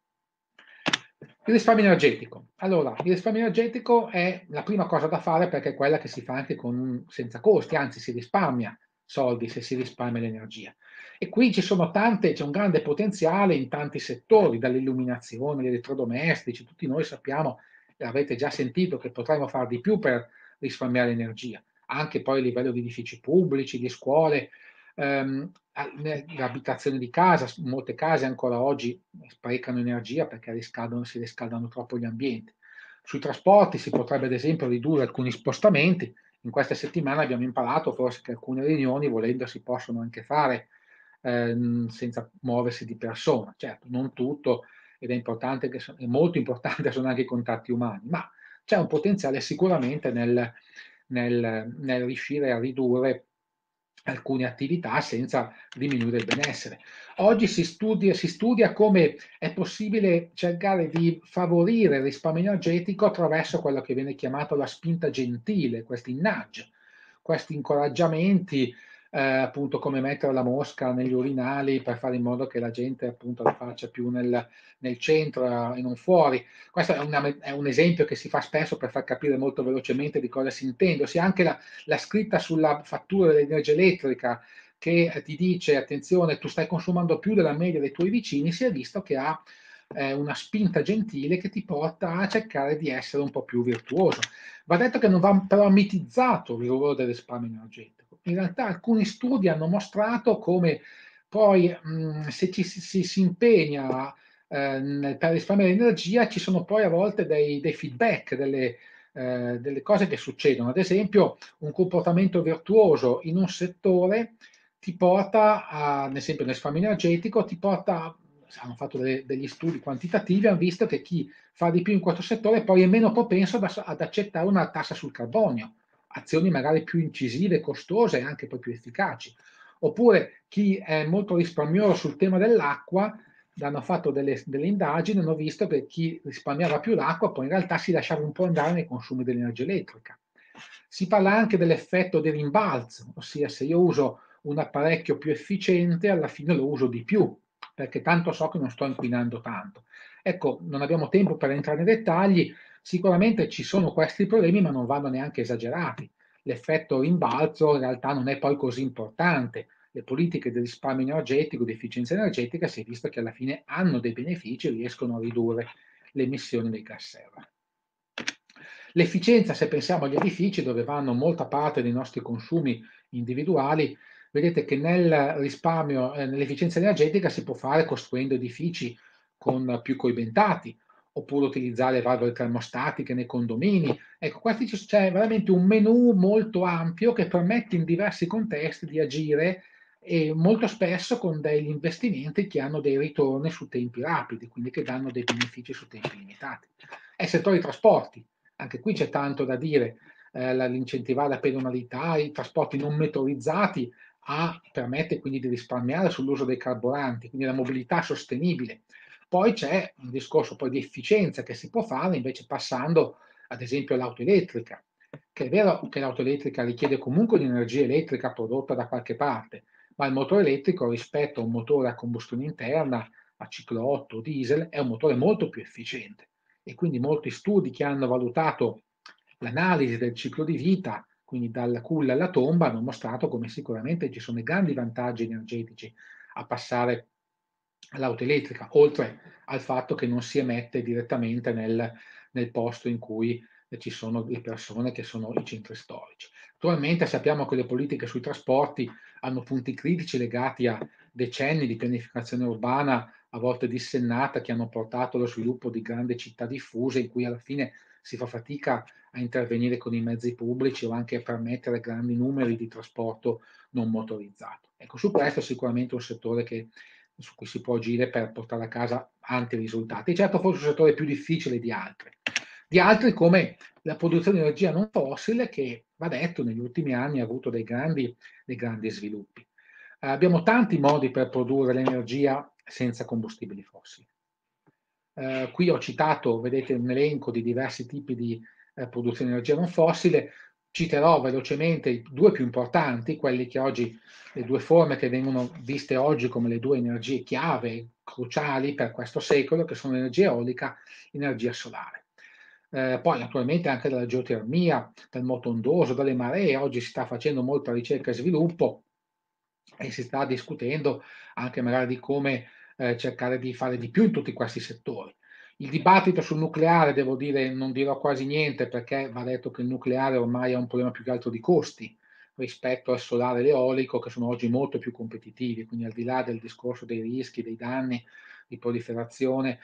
Il risparmio energetico. Allora, il risparmio energetico è la prima cosa da fare perché è quella che si fa anche senza costi, anzi si risparmia soldi se si risparmia l'energia. E qui c'è un grande potenziale in tanti settori, dall'illuminazione, agli elettrodomestici, tutti noi sappiamo, e avete già sentito, che potremmo fare di più per risparmiare energia, anche poi a livello di edifici pubblici, di scuole, le abitazioni di casa, molte case ancora oggi sprecano energia perché si riscaldano troppo gli ambienti. Sui trasporti si potrebbe ad esempio ridurre alcuni spostamenti. In queste settimane abbiamo imparato forse che alcune riunioni, volendo, si possono anche fare senza muoversi di persona. Certo, non tutto, ed è importante è molto importante sono anche i contatti umani, ma c'è un potenziale sicuramente nel riuscire a ridurre alcune attività senza diminuire il benessere. Oggi si studia come è possibile cercare di favorire il risparmio energetico attraverso quello che viene chiamato la spinta gentile, questi nudge, questi incoraggiamenti, appunto come mettere la mosca negli urinali per fare in modo che la gente appunto la faccia più nel centro e non fuori. Questo è un esempio che si fa spesso per far capire molto velocemente di cosa si intende. Ossia anche la scritta sulla fattura dell'energia elettrica che ti dice attenzione, tu stai consumando più della media dei tuoi vicini, si è visto che ha una spinta gentile che ti porta a cercare di essere un po' più virtuoso. Va detto che non va però mitizzato il ruolo del risparmio energetico. In realtà alcuni studi hanno mostrato come poi se si impegna per risparmiare energia ci sono poi a volte dei feedback, delle cose che succedono. Ad esempio, un comportamento virtuoso in un settore ti porta, ad esempio nel risparmio energetico, ti porta, hanno fatto degli studi quantitativi, hanno visto che chi fa di più in questo settore poi è meno propenso ad accettare una tassa sul carbonio, azioni magari più incisive, costose e anche poi più efficaci. Oppure chi è molto risparmioso sul tema dell'acqua, hanno fatto delle indagini, hanno visto che chi risparmiava più l'acqua poi in realtà si lasciava un po' andare nei consumi dell'energia elettrica. Si parla anche dell'effetto di rimbalzo, ossia se io uso un apparecchio più efficiente, alla fine lo uso di più, perché tanto so che non sto inquinando tanto. Ecco, non abbiamo tempo per entrare nei dettagli, sicuramente ci sono questi problemi, ma non vanno neanche esagerati. L'effetto rimbalzo in realtà non è poi così importante. Le politiche di risparmio energetico, di efficienza energetica, si è visto che alla fine hanno dei benefici e riescono a ridurre le emissioni dei gas serra. L'efficienza, se pensiamo agli edifici dove vanno molta parte dei nostri consumi individuali, vedete che nel risparmio, nell'efficienza energetica si può fare costruendo edifici con più coibentati, oppure utilizzare valvole termostatiche nei condomini. Ecco, c'è veramente un menu molto ampio che permette in diversi contesti di agire e molto spesso con degli investimenti che hanno dei ritorni su tempi rapidi, quindi che danno dei benefici su tempi limitati. È il settore dei trasporti, anche qui c'è tanto da dire, l'incentivare la pedonalità, i trasporti non motorizzati permette quindi di risparmiare sull'uso dei carburanti, quindi la mobilità sostenibile. Poi c'è un discorso poi di efficienza che si può fare invece passando ad esempio all'auto elettrica, che è vero che l'auto elettrica richiede comunque di energia elettrica prodotta da qualche parte, ma il motore elettrico rispetto a un motore a combustione interna, a ciclo 8 diesel, è un motore molto più efficiente e quindi molti studi che hanno valutato l'analisi del ciclo di vita, quindi dalla culla alla tomba, hanno mostrato come sicuramente ci sono grandi vantaggi energetici a passare all'auto elettrica, oltre al fatto che non si emette direttamente nel posto in cui ci sono le persone che sono i centri storici. Attualmente sappiamo che le politiche sui trasporti hanno punti critici legati a decenni di pianificazione urbana, a volte dissennata, che hanno portato allo sviluppo di grandi città diffuse in cui alla fine si fa fatica a intervenire con i mezzi pubblici o anche a permettere grandi numeri di trasporto non motorizzato. Ecco, su questo è sicuramente un settore su cui si può agire per portare a casa tanti risultati. Certo, forse un settore più difficile di altri. Di altri come la produzione di energia non fossile che, va detto, negli ultimi anni ha avuto dei grandi sviluppi. Abbiamo tanti modi per produrre l'energia senza combustibili fossili. Qui ho citato, vedete, un elenco di diversi tipi di produzione di energia non fossile. Citerò velocemente i due più importanti, quelli che oggi, le due forme che vengono viste oggi come le due energie chiave cruciali per questo secolo, che sono l'energia eolica e l'energia solare. Poi naturalmente anche dalla geotermia, dal moto ondoso, dalle maree, oggi si sta facendo molta ricerca e sviluppo e si sta discutendo anche magari di come cercare di fare di più in tutti questi settori. Il dibattito sul nucleare, devo dire, non dirò quasi niente perché va detto che il nucleare ormai ha un problema più che altro di costi, rispetto al solare e l'eolico, che sono oggi molto più competitivi, quindi al di là del discorso dei rischi, dei danni di proliferazione,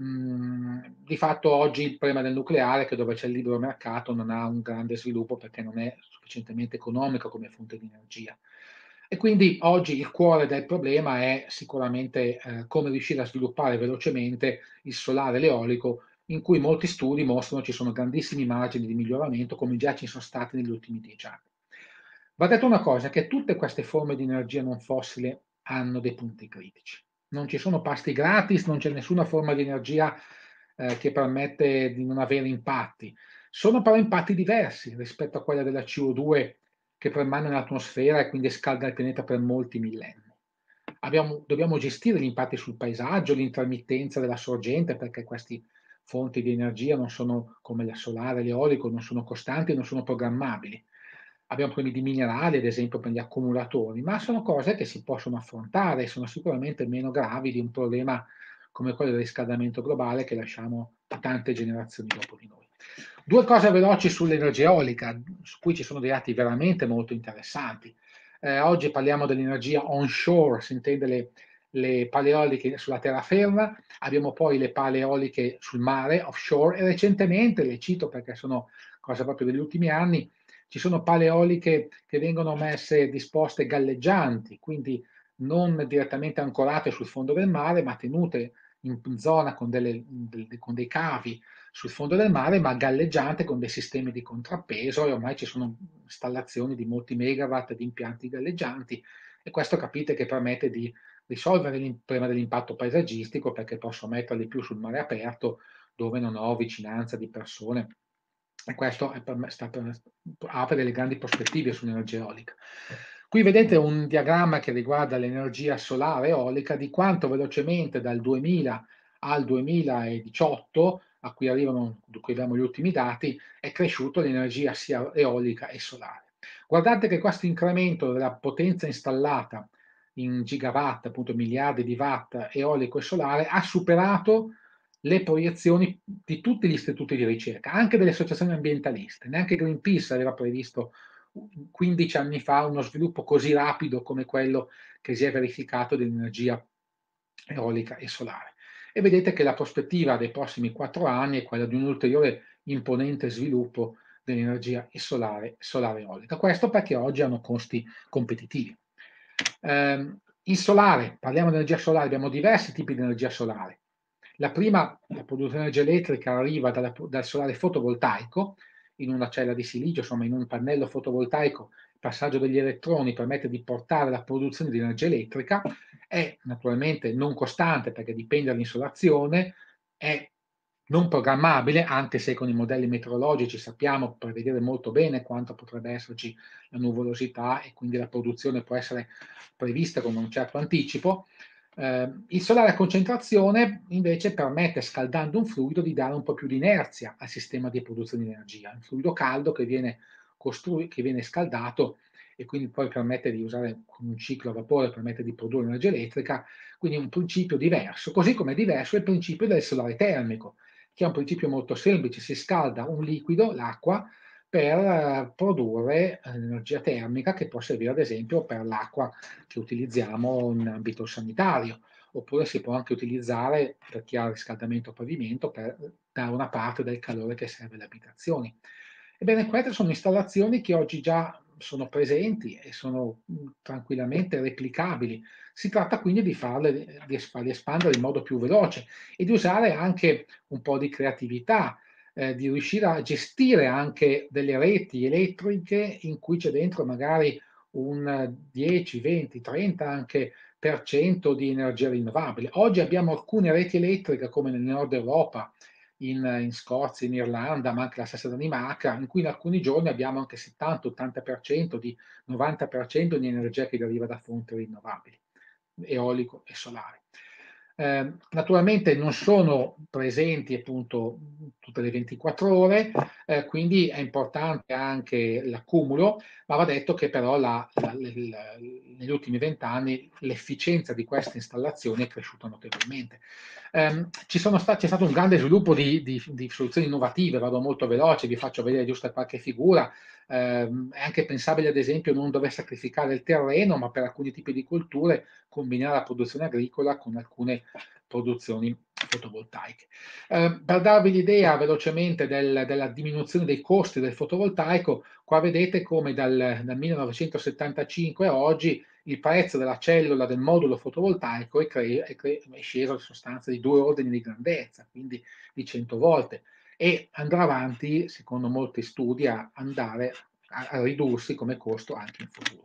di fatto oggi il problema del nucleare è che dove c'è il libero mercato non ha un grande sviluppo perché non è sufficientemente economico come fonte di energia. E quindi oggi il cuore del problema è sicuramente come riuscire a sviluppare velocemente il solare e l'eolico, in cui molti studi mostrano ci sono grandissimi margini di miglioramento, come già ci sono stati negli ultimi 10 anni. Va detto una cosa, che tutte queste forme di energia non fossile hanno dei punti critici. Non ci sono pasti gratis, non c'è nessuna forma di energia che permette di non avere impatti. Sono però impatti diversi rispetto a quella della CO2 che permane nell'atmosfera e quindi scalda il pianeta per molti millenni. Dobbiamo gestire gli impatti sul paesaggio, l'intermittenza della sorgente, perché queste fonti di energia non sono come il solare, l'eolico, non sono costanti, non sono programmabili. Abbiamo problemi di minerali, ad esempio per gli accumulatori, ma sono cose che si possono affrontare e sono sicuramente meno gravi di un problema come quello del riscaldamento globale che lasciamo a tante generazioni dopo di noi. Due cose veloci sull'energia eolica, su cui ci sono dei dati veramente molto interessanti. Oggi parliamo dell'energia onshore, si intende le pale eoliche sulla terraferma, abbiamo poi le pale eoliche sul mare, offshore, e recentemente, le cito perché sono cose proprio degli ultimi anni, ci sono pale eoliche che vengono messe disposte galleggianti, quindi non direttamente ancorate sul fondo del mare, ma tenute in zona con dei cavi sul fondo del mare, ma galleggiante con dei sistemi di contrappeso, e ormai ci sono installazioni di molti megawatt di impianti galleggianti, e questo capite che permette di risolvere il problema dell'impatto paesaggistico, perché posso metterli più sul mare aperto dove non ho vicinanza di persone, e questo è per me, apre delle grandi prospettive sull'energia eolica. Qui vedete un diagramma che riguarda l'energia solare eolica, di quanto velocemente dal 2000 al 2018, a cui abbiamo gli ultimi dati, è cresciuta l'energia sia eolica e solare. Guardate che questo incremento della potenza installata in gigawatt, appunto miliardi di watt eolico e solare, ha superato le proiezioni di tutti gli istituti di ricerca, anche delle associazioni ambientaliste. Neanche Greenpeace aveva previsto 15 anni fa uno sviluppo così rapido come quello che si è verificato dell'energia eolica e solare. E vedete che la prospettiva dei prossimi 4 anni è quella di un ulteriore imponente sviluppo dell'energia solare eolica. Questo perché oggi hanno costi competitivi. Il solare, parliamo di energia solare, abbiamo diversi tipi di energia solare. La prima, la produzione di energia elettrica, arriva dal solare fotovoltaico, in una cella di silicio, insomma in un pannello fotovoltaico, il passaggio degli elettroni permette di portare la produzione di energia elettrica, è naturalmente non costante perché dipende dall'insolazione, è non programmabile, anche se con i modelli meteorologici sappiamo prevedere molto bene quanto potrebbe esserci la nuvolosità e quindi la produzione può essere prevista con un certo anticipo. Il solare a concentrazione invece permette, scaldando un fluido, di dare un po' più di inerzia al sistema di produzione di energia. Un fluido caldo che viene scaldato e quindi poi permette di usare con un ciclo a vapore, permette di produrre energia elettrica, quindi un principio diverso, così come è diverso il principio del solare termico, che è un principio molto semplice: si scalda un liquido, l'acqua, per produrre energia termica che può servire ad esempio per l'acqua che utilizziamo in ambito sanitario, oppure si può anche utilizzare per chi ha riscaldamento a pavimento per dare una parte del calore che serve alle abitazioni. Ebbene, queste sono installazioni che oggi già sono presenti e sono tranquillamente replicabili. Si tratta quindi di farle espandere in modo più veloce e di usare anche un po' di creatività, di riuscire a gestire anche delle reti elettriche in cui c'è dentro magari un 10, 20, 30 anche per cento di energia rinnovabile. Oggi abbiamo alcune reti elettriche, come nel nord Europa, in Scozia, in Irlanda, ma anche la stessa Danimarca, in cui in alcuni giorni abbiamo anche 70-80% di 90% di energia che deriva da fonti rinnovabili, eolico e solare. Naturalmente non sono presenti appunto tutte le 24 ore, quindi è importante anche l'accumulo, ma va detto che però negli ultimi 20 anni l'efficienza di queste installazioni è cresciuta notevolmente. C'è stato un grande sviluppo di soluzioni innovative, vado molto veloce, vi faccio vedere giusto qualche figura. È anche pensabile, ad esempio, non dover sacrificare il terreno, ma per alcuni tipi di colture combinare la produzione agricola con alcune produzioni fotovoltaiche. Per darvi l'idea velocemente della diminuzione dei costi del fotovoltaico, qua vedete come dal 1975 a oggi il prezzo della cellula del modulo fotovoltaico è sceso in sostanza di 2 ordini di grandezza, quindi di 100 volte, e andrà avanti, secondo molti studi, a andare a ridursi come costo anche in futuro.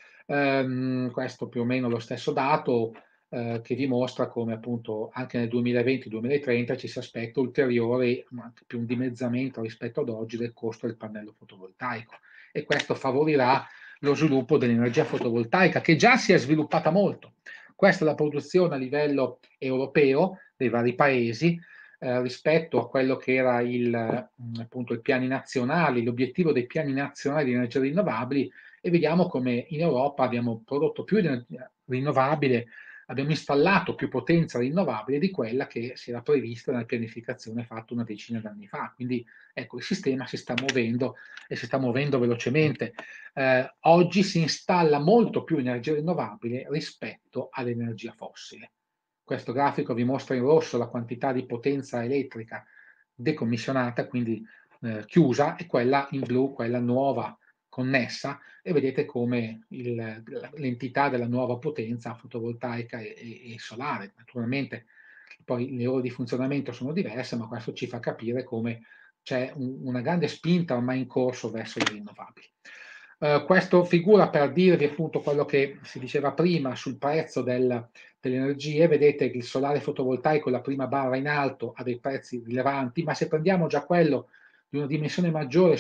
Questo più o meno lo stesso dato che dimostra come appunto anche nel 2020-2030 ci si aspetta ulteriore, anche più un dimezzamento rispetto ad oggi del costo del pannello fotovoltaico, e questo favorirà lo sviluppo dell'energia fotovoltaica che già si è sviluppata molto. Questa è la produzione a livello europeo dei vari paesi rispetto a quello che era appunto i piani nazionali, l'obiettivo dei piani nazionali di energie rinnovabili, e vediamo come in Europa abbiamo prodotto più energia rinnovabile, abbiamo installato più potenza rinnovabile di quella che si era prevista nella pianificazione fatta una decina d'anni fa. Quindi ecco, il sistema si sta muovendo e si sta muovendo velocemente. Oggi si installa molto più energia rinnovabile rispetto all'energia fossile. Questo grafico vi mostra in rosso la quantità di potenza elettrica decommissionata, quindi chiusa, e quella in blu, quella nuova connessa, e vedete come l'entità della nuova potenza fotovoltaica e solare. Naturalmente poi le ore di funzionamento sono diverse, ma questo ci fa capire come c'è una grande spinta ormai in corso verso le rinnovabili. Questo figura per dirvi appunto quello che si diceva prima sul prezzo delle energie. Vedete che il solare fotovoltaico, la prima barra in alto, ha dei prezzi rilevanti, ma se prendiamo già quello di una dimensione maggiore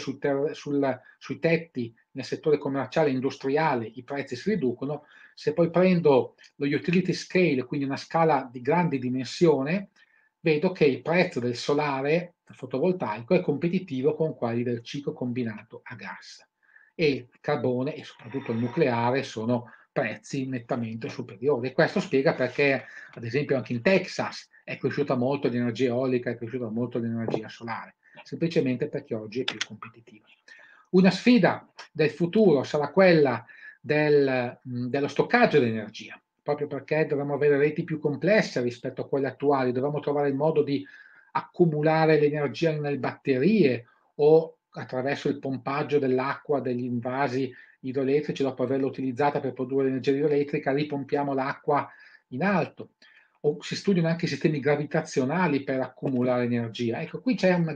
sui tetti nel settore commerciale e industriale, i prezzi si riducono. Se poi prendo lo utility scale, quindi una scala di grande dimensione, vedo che il prezzo del solare fotovoltaico è competitivo con quelli del ciclo combinato a gas, e il carbone e soprattutto il nucleare sono prezzi nettamente superiori. E questo spiega perché, ad esempio, anche in Texas è cresciuta molto l'energia eolica, è cresciuta molto l'energia solare, semplicemente perché oggi è più competitiva. Una sfida del futuro sarà quella dello stoccaggio di energia, proprio perché dovremo avere reti più complesse rispetto a quelle attuali, dovremo trovare il modo di accumulare l'energia nelle batterie o attraverso il pompaggio dell'acqua degli invasi idroelettrici, dopo averla utilizzata per produrre l'energia idroelettrica, ripompiamo l'acqua in alto, o si studiano anche sistemi gravitazionali per accumulare energia. Ecco, qui c'è un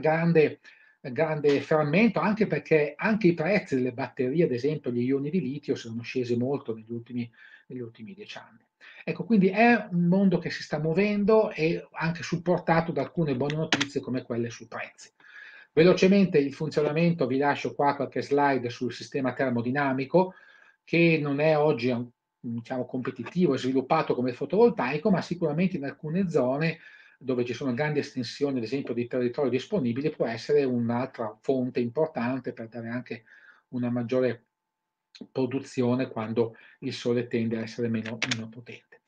grande fermento, anche perché anche i prezzi delle batterie, ad esempio gli ioni di litio, sono scesi molto negli ultimi 10 anni. Ecco, quindi è un mondo che si sta muovendo e anche supportato da alcune buone notizie come quelle sui prezzi. Velocemente il funzionamento, vi lascio qua qualche slide sul sistema termodinamico, che non è oggi diciamo, competitivo e sviluppato come il fotovoltaico, ma sicuramente in alcune zone dove ci sono grandi estensioni, ad esempio, di territorio disponibile, può essere un'altra fonte importante per dare anche una maggiore produzione quando il sole tende a essere meno potente.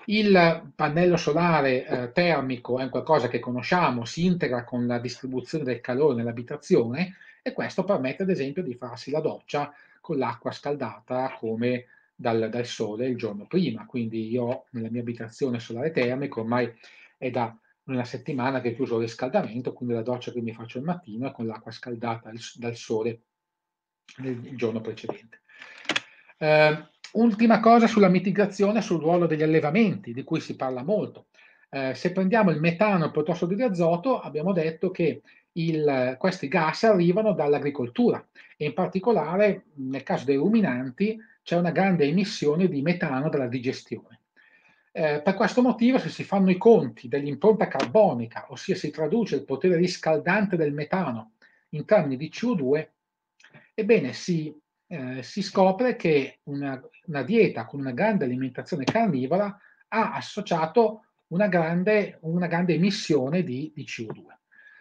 Il pannello solare termico è qualcosa che conosciamo, si integra con la distribuzione del calore nell'abitazione, e questo permette ad esempio di farsi la doccia con l'acqua scaldata come dal sole il giorno prima. Quindi io nella mia abitazione solare termico ormai è da una settimana che uso il riscaldamento, quindi la doccia che mi faccio al mattino è con l'acqua scaldata dal sole il giorno precedente. Ultima cosa sulla mitigazione, sul ruolo degli allevamenti, di cui si parla molto. Se prendiamo il metano e il protossido di azoto, abbiamo detto che questi gas arrivano dall'agricoltura, e in particolare nel caso dei ruminanti c'è una grande emissione di metano dalla digestione. Per questo motivo, se si fanno i conti dell'impronta carbonica, ossia si traduce il potere riscaldante del metano in termini di CO2, ebbene si scopre che una dieta con una grande alimentazione carnivora ha associato una grande emissione di CO2.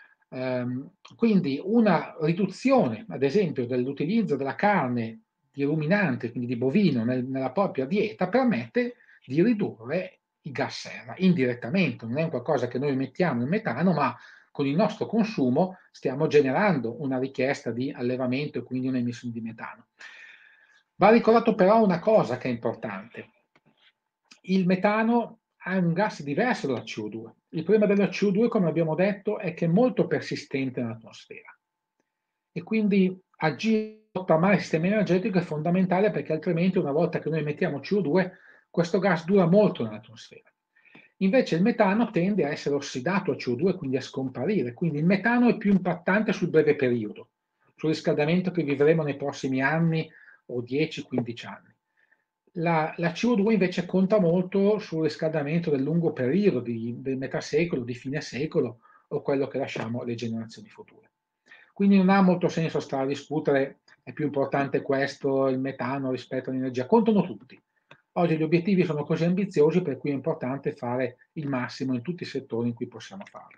Quindi una riduzione, ad esempio, dell'utilizzo della carne di ruminante, quindi di bovino, nella propria dieta, permette di ridurre i gas serra indirettamente. Non è un qualcosa che noi emettiamo il metano, ma con il nostro consumo stiamo generando una richiesta di allevamento e quindi un'emissione di metano. Va ricordato però una cosa che è importante. Il metano ha un gas diverso dalla CO2. Il problema della CO2, come abbiamo detto, è che è molto persistente nell'atmosfera e quindi agire a male il sistema energetico è fondamentale, perché altrimenti una volta che noi emettiamo CO2, questo gas dura molto nell'atmosfera. Invece il metano tende a essere ossidato a CO2, quindi a scomparire, quindi il metano è più impattante sul breve periodo, sul riscaldamento che vivremo nei prossimi anni o 10-15 anni. La CO2 invece conta molto sul riscaldamento del lungo periodo, del metà secolo, di fine secolo, o quello che lasciamo alle generazioni future. Quindi non ha molto senso stare a discutere, è più importante questo, il metano rispetto all'energia. Contano tutti. Oggi gli obiettivi sono così ambiziosi, per cui è importante fare il massimo in tutti i settori in cui possiamo farlo.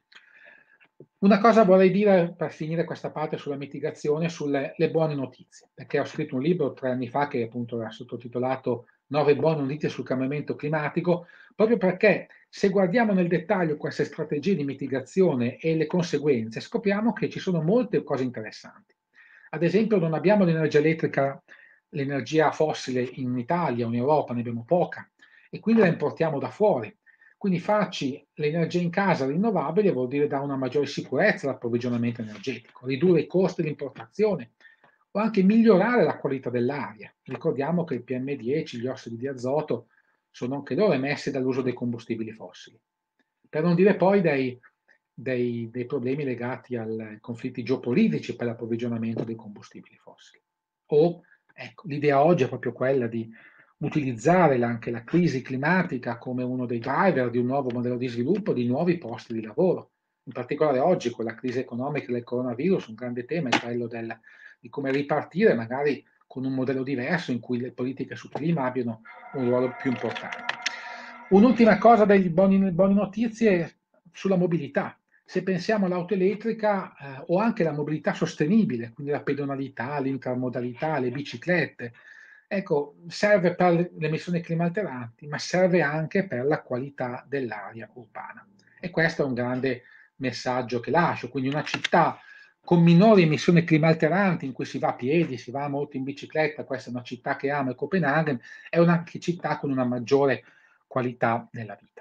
Una cosa vorrei dire per finire questa parte sulla mitigazione, sulle buone notizie, perché ho scritto un libro 3 anni fa che appunto era sottotitolato 9 buone notizie sul cambiamento climatico, proprio perché se guardiamo nel dettaglio queste strategie di mitigazione e le conseguenze, scopriamo che ci sono molte cose interessanti. Ad esempio, non abbiamo l'energia elettrica, l'energia fossile in Italia o in Europa, ne abbiamo poca, e quindi la importiamo da fuori. Quindi farci l'energia in casa rinnovabile vuol dire dare una maggiore sicurezza all'approvvigionamento energetico, ridurre i costi di importazione o anche migliorare la qualità dell'aria. Ricordiamo che il PM10, gli ossidi di azoto, sono anche loro emessi dall'uso dei combustibili fossili. Per non dire poi dei problemi legati ai conflitti geopolitici per l'approvvigionamento dei combustibili fossili. O, ecco, l'idea oggi è proprio quella di utilizzare anche la crisi climatica come uno dei driver di un nuovo modello di sviluppo, di nuovi posti di lavoro. In particolare oggi, con la crisi economica del coronavirus, un grande tema è quello di come ripartire magari con un modello diverso in cui le politiche sul clima abbiano un ruolo più importante. Un'ultima cosa delle buone notizie sulla mobilità. Se pensiamo all'auto elettrica o anche alla mobilità sostenibile, quindi la pedonalità, l'intermodalità, le biciclette, ecco, serve per le emissioni climalteranti, ma serve anche per la qualità dell'aria urbana. E questo è un grande messaggio che lascio. Quindi una città con minori emissioni climalteranti, in cui si va a piedi, si va molto in bicicletta, questa è una città che amo, è Copenaghen, è una città con una maggiore qualità nella vita.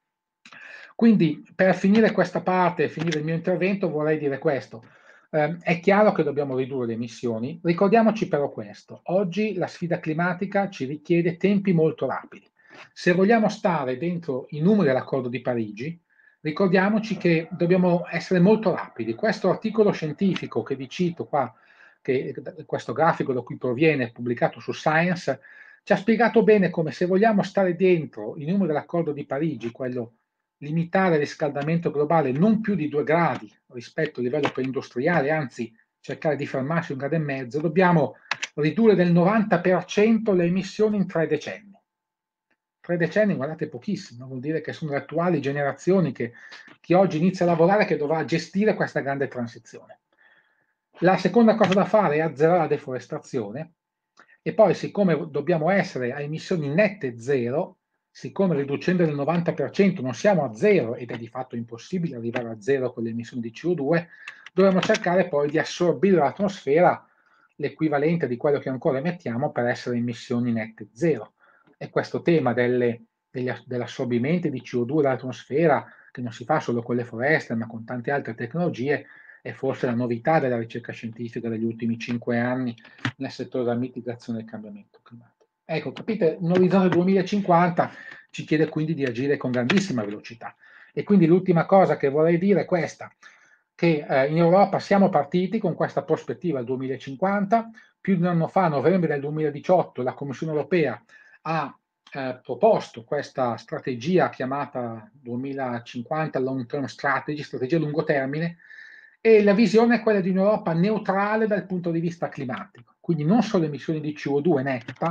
Quindi, per finire questa parte, finire il mio intervento, vorrei dire questo. È chiaro che dobbiamo ridurre le emissioni, ricordiamoci però questo: oggi la sfida climatica ci richiede tempi molto rapidi. Se vogliamo stare dentro i numeri dell'accordo di Parigi, ricordiamoci che dobbiamo essere molto rapidi. Questo articolo scientifico che vi cito qua, questo grafico da cui proviene, pubblicato su Science, ci ha spiegato bene come, se vogliamo stare dentro i numeri dell'accordo di Parigi, quello limitare il riscaldamento globale non più di 2 gradi rispetto al livello preindustriale, anzi cercare di fermarsi 1,5 gradi, dobbiamo ridurre del 90% le emissioni in 3 decenni. 3 decenni, guardate, pochissimo, vuol dire che sono le attuali generazioni che chi oggi inizia a lavorare che dovrà gestire questa grande transizione. La seconda cosa da fare è azzerare la deforestazione, e poi, siccome dobbiamo essere a emissioni nette zero, siccome riducendo del 90% non siamo a zero, ed è di fatto impossibile arrivare a zero con le emissioni di CO2, dovremo cercare poi di assorbire dall'atmosfera l'equivalente di quello che ancora emettiamo per essere emissioni nette zero. E questo tema dell'assorbimento di CO2 dall'atmosfera, che non si fa solo con le foreste, ma con tante altre tecnologie, è forse la novità della ricerca scientifica degli ultimi 5 anni nel settore della mitigazione del cambiamento climatico. Ecco, capite, un orizzonte 2050 ci chiede quindi di agire con grandissima velocità. E quindi l'ultima cosa che vorrei dire è questa, che in Europa siamo partiti con questa prospettiva al 2050. Più di un anno fa, a novembre del 2018, la Commissione europea ha proposto questa strategia chiamata 2050 Long Term Strategy, strategia a lungo termine, e la visione è quella di un'Europa neutrale dal punto di vista climatico, quindi non solo emissioni di CO2 netta,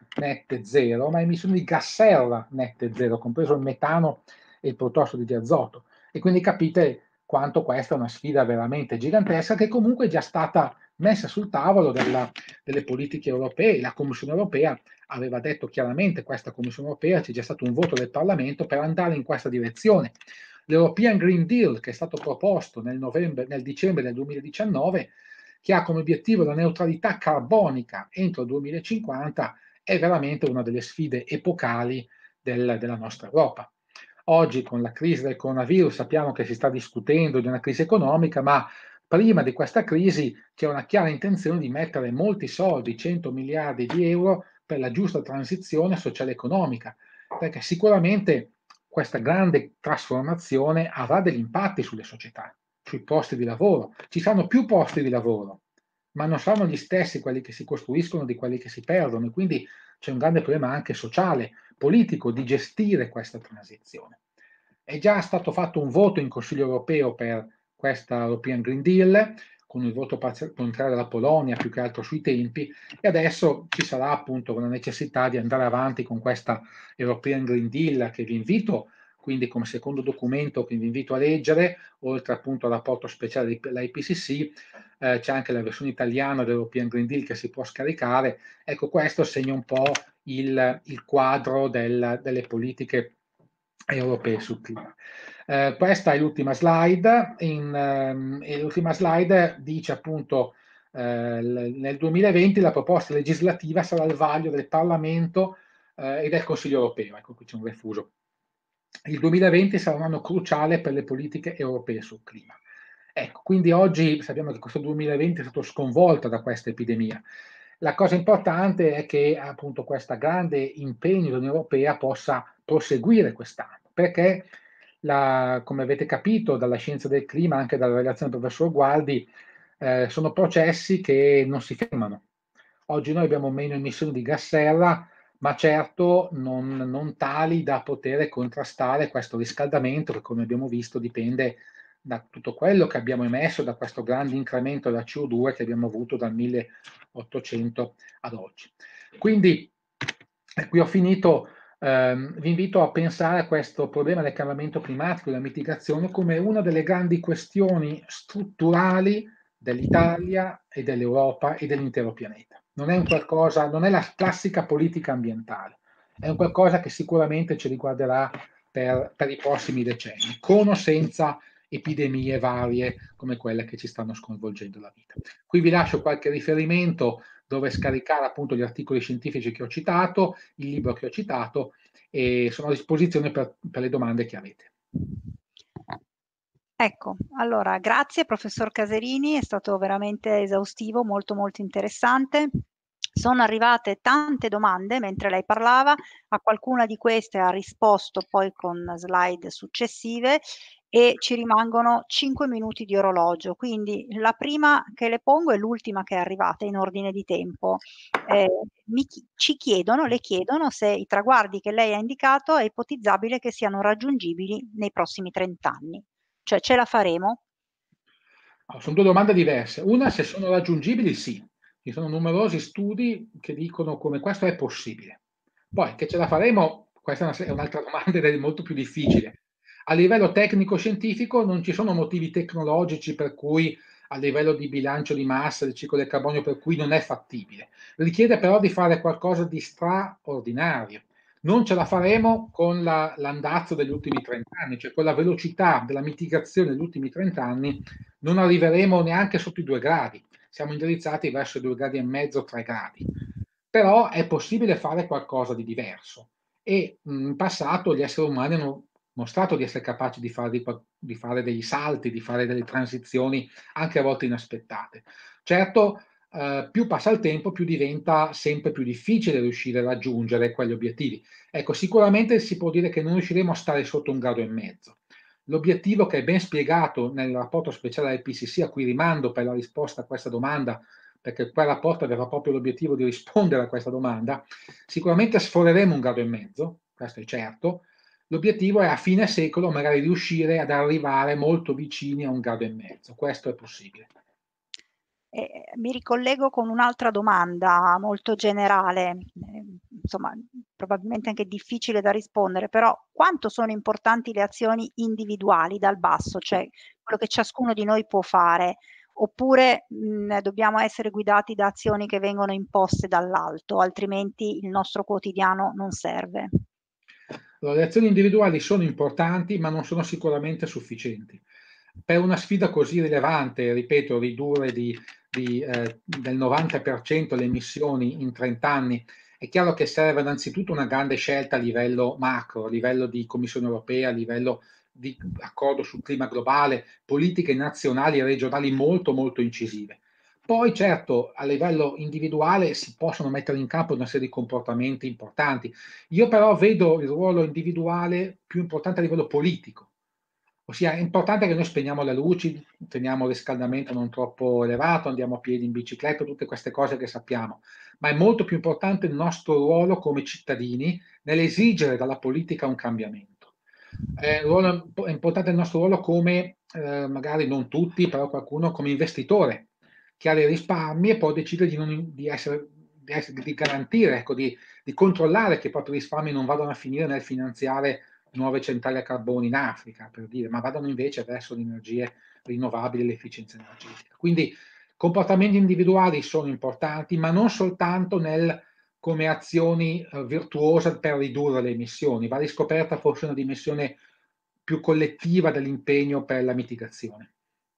nette zero, ma emissioni di gas serra nette zero, compreso il metano e il protossido di azoto. E quindi capite quanto questa è una sfida veramente gigantesca, che comunque è già stata messa sul tavolo delle politiche europee. La Commissione europea aveva detto chiaramente, questa Commissione europea, c'è già stato un voto del Parlamento per andare in questa direzione. L'European Green Deal, che è stato proposto nel dicembre del 2019, che ha come obiettivo la neutralità carbonica entro il 2050, è veramente una delle sfide epocali della nostra Europa. Oggi, con la crisi del coronavirus, sappiamo che si sta discutendo di una crisi economica, ma prima di questa crisi c'è una chiara intenzione di mettere molti soldi, 100 miliardi di euro, per la giusta transizione sociale e economica, perché sicuramente questa grande trasformazione avrà degli impatti sulle società, sui posti di lavoro. Ci saranno più posti di lavoro, ma non saranno gli stessi quelli che si costruiscono di quelli che si perdono, e quindi c'è un grande problema anche sociale, politico, di gestire questa transizione. È già stato fatto un voto in Consiglio europeo per questa European Green Deal, con il voto contrario della Polonia, più che altro sui tempi, e adesso ci sarà appunto la necessità di andare avanti con questa European Green Deal, che vi invito, quindi come secondo documento che vi invito a leggere, oltre appunto al rapporto speciale dell'IPCC, c'è anche la versione italiana dell'European Green Deal che si può scaricare. Ecco, questo segna un po' il quadro delle politiche europee sul clima. Questa è l'ultima slide, e l'ultima slide dice appunto nel 2020 la proposta legislativa sarà al vaglio del Parlamento e del Consiglio europeo. Ecco, qui c'è un refuso. Il 2020 sarà un anno cruciale per le politiche europee sul clima. Ecco, quindi oggi sappiamo che questo 2020 è stato sconvolto da questa epidemia. La cosa importante è che appunto questo grande impegno dell'Unione Europea possa proseguire quest'anno, perché come avete capito dalla scienza del clima, anche dalla relazione del professor Gualdi, sono processi che non si fermano. Oggi noi abbiamo meno emissioni di gas serra, ma certo non tali da poter contrastare questo riscaldamento che, come abbiamo visto, dipende da tutto quello che abbiamo emesso, da questo grande incremento della CO2 che abbiamo avuto dal 1800 ad oggi. Quindi, qui ho finito, vi invito a pensare a questo problema del cambiamento climatico e della mitigazione come una delle grandi questioni strutturali dell'Italia e dell'Europa e dell'intero pianeta. Non è non è la classica politica ambientale, è un qualcosa che sicuramente ci riguarderà per i prossimi decenni, con o senza epidemie varie come quelle che ci stanno sconvolgendo la vita. Qui vi lascio qualche riferimento dove scaricare appunto gli articoli scientifici che ho citato, il libro che ho citato, e sono a disposizione per le domande che avete. Ecco, allora grazie professor Caserini, è stato veramente esaustivo, molto molto interessante. Sono arrivate tante domande mentre lei parlava, a qualcuna di queste ha risposto poi con slide successive e ci rimangono 5 minuti di orologio, quindi la prima che le pongo è l'ultima che è arrivata in ordine di tempo. Le chiedono se i traguardi che lei ha indicato è ipotizzabile che siano raggiungibili nei prossimi 30 anni. Cioè, ce la faremo? Sono due domande diverse. Una, se sono raggiungibili, sì. Ci sono numerosi studi che dicono come questo è possibile. Poi, che ce la faremo, questa è un'altra domanda ed è molto più difficile. A livello tecnico-scientifico non ci sono motivi tecnologici per cui, a livello di bilancio di massa del ciclo del carbonio, per cui non è fattibile. Richiede però di fare qualcosa di straordinario. Non ce la faremo con l'andazzo degli ultimi 30 anni, cioè con la velocità della mitigazione degli ultimi 30 anni non arriveremo neanche sotto i 2 gradi, siamo indirizzati verso i 2 gradi e mezzo, 3 gradi. Però è possibile fare qualcosa di diverso e in passato gli esseri umani hanno mostrato di essere capaci di fare dei salti, di fare delle transizioni anche a volte inaspettate. Certo, più passa il tempo, più diventa sempre più difficile riuscire a raggiungere quegli obiettivi. Ecco, sicuramente si può dire che non riusciremo a stare sotto 1,5 gradi. L'obiettivo, che è ben spiegato nel rapporto speciale IPCC, a cui rimando per la risposta a questa domanda, perché quel rapporto aveva proprio l'obiettivo di rispondere a questa domanda, sicuramente sforeremo 1,5 gradi, questo è certo. L'obiettivo è a fine secolo magari riuscire ad arrivare molto vicini a 1,5 gradi, questo è possibile. Mi ricollego con un'altra domanda molto generale, insomma, probabilmente anche difficile da rispondere, però quanto sono importanti le azioni individuali dal basso, cioè quello che ciascuno di noi può fare, oppure dobbiamo essere guidati da azioni che vengono imposte dall'alto, altrimenti il nostro quotidiano non serve. Allora, le azioni individuali sono importanti, ma non sono sicuramente sufficienti. Per una sfida così rilevante, ripeto, ridurre del 90% le emissioni in 30 anni, è chiaro che serve innanzitutto una grande scelta a livello macro, a livello di Commissione europea, a livello di accordo sul clima globale, politiche nazionali e regionali molto, molto incisive. Poi certo, a livello individuale si possono mettere in campo una serie di comportamenti importanti. Io però vedo il ruolo individuale più importante a livello politico, ossia è importante che noi spegniamo le luci, teniamo il riscaldamento non troppo elevato, andiamo a piedi in bicicletta, tutte queste cose che sappiamo, ma è molto più importante il nostro ruolo come cittadini nell'esigere dalla politica un cambiamento. È importante il nostro ruolo come, magari non tutti, però qualcuno come investitore che ha dei risparmi e può decidere di garantire, ecco, di controllare che i propri risparmi non vadano a finire nel finanziare nuove centrali a carbone in Africa, per dire, ma vadano invece verso le energie rinnovabili e l'efficienza energetica. Quindi comportamenti individuali sono importanti, ma non soltanto come azioni virtuose per ridurre le emissioni, va riscoperta forse una dimensione più collettiva dell'impegno per la mitigazione.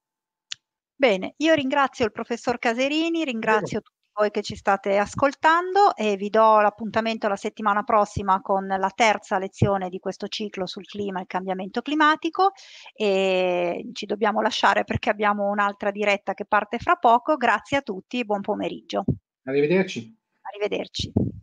Bene, io ringrazio il professor Caserini, Prego. ringrazio tutti voi che ci state ascoltando e vi do l'appuntamento la settimana prossima con la terza lezione di questo ciclo sul clima e il cambiamento climatico e ci dobbiamo lasciare perché abbiamo un'altra diretta che parte fra poco. Grazie a tutti e buon pomeriggio. Arrivederci. Arrivederci.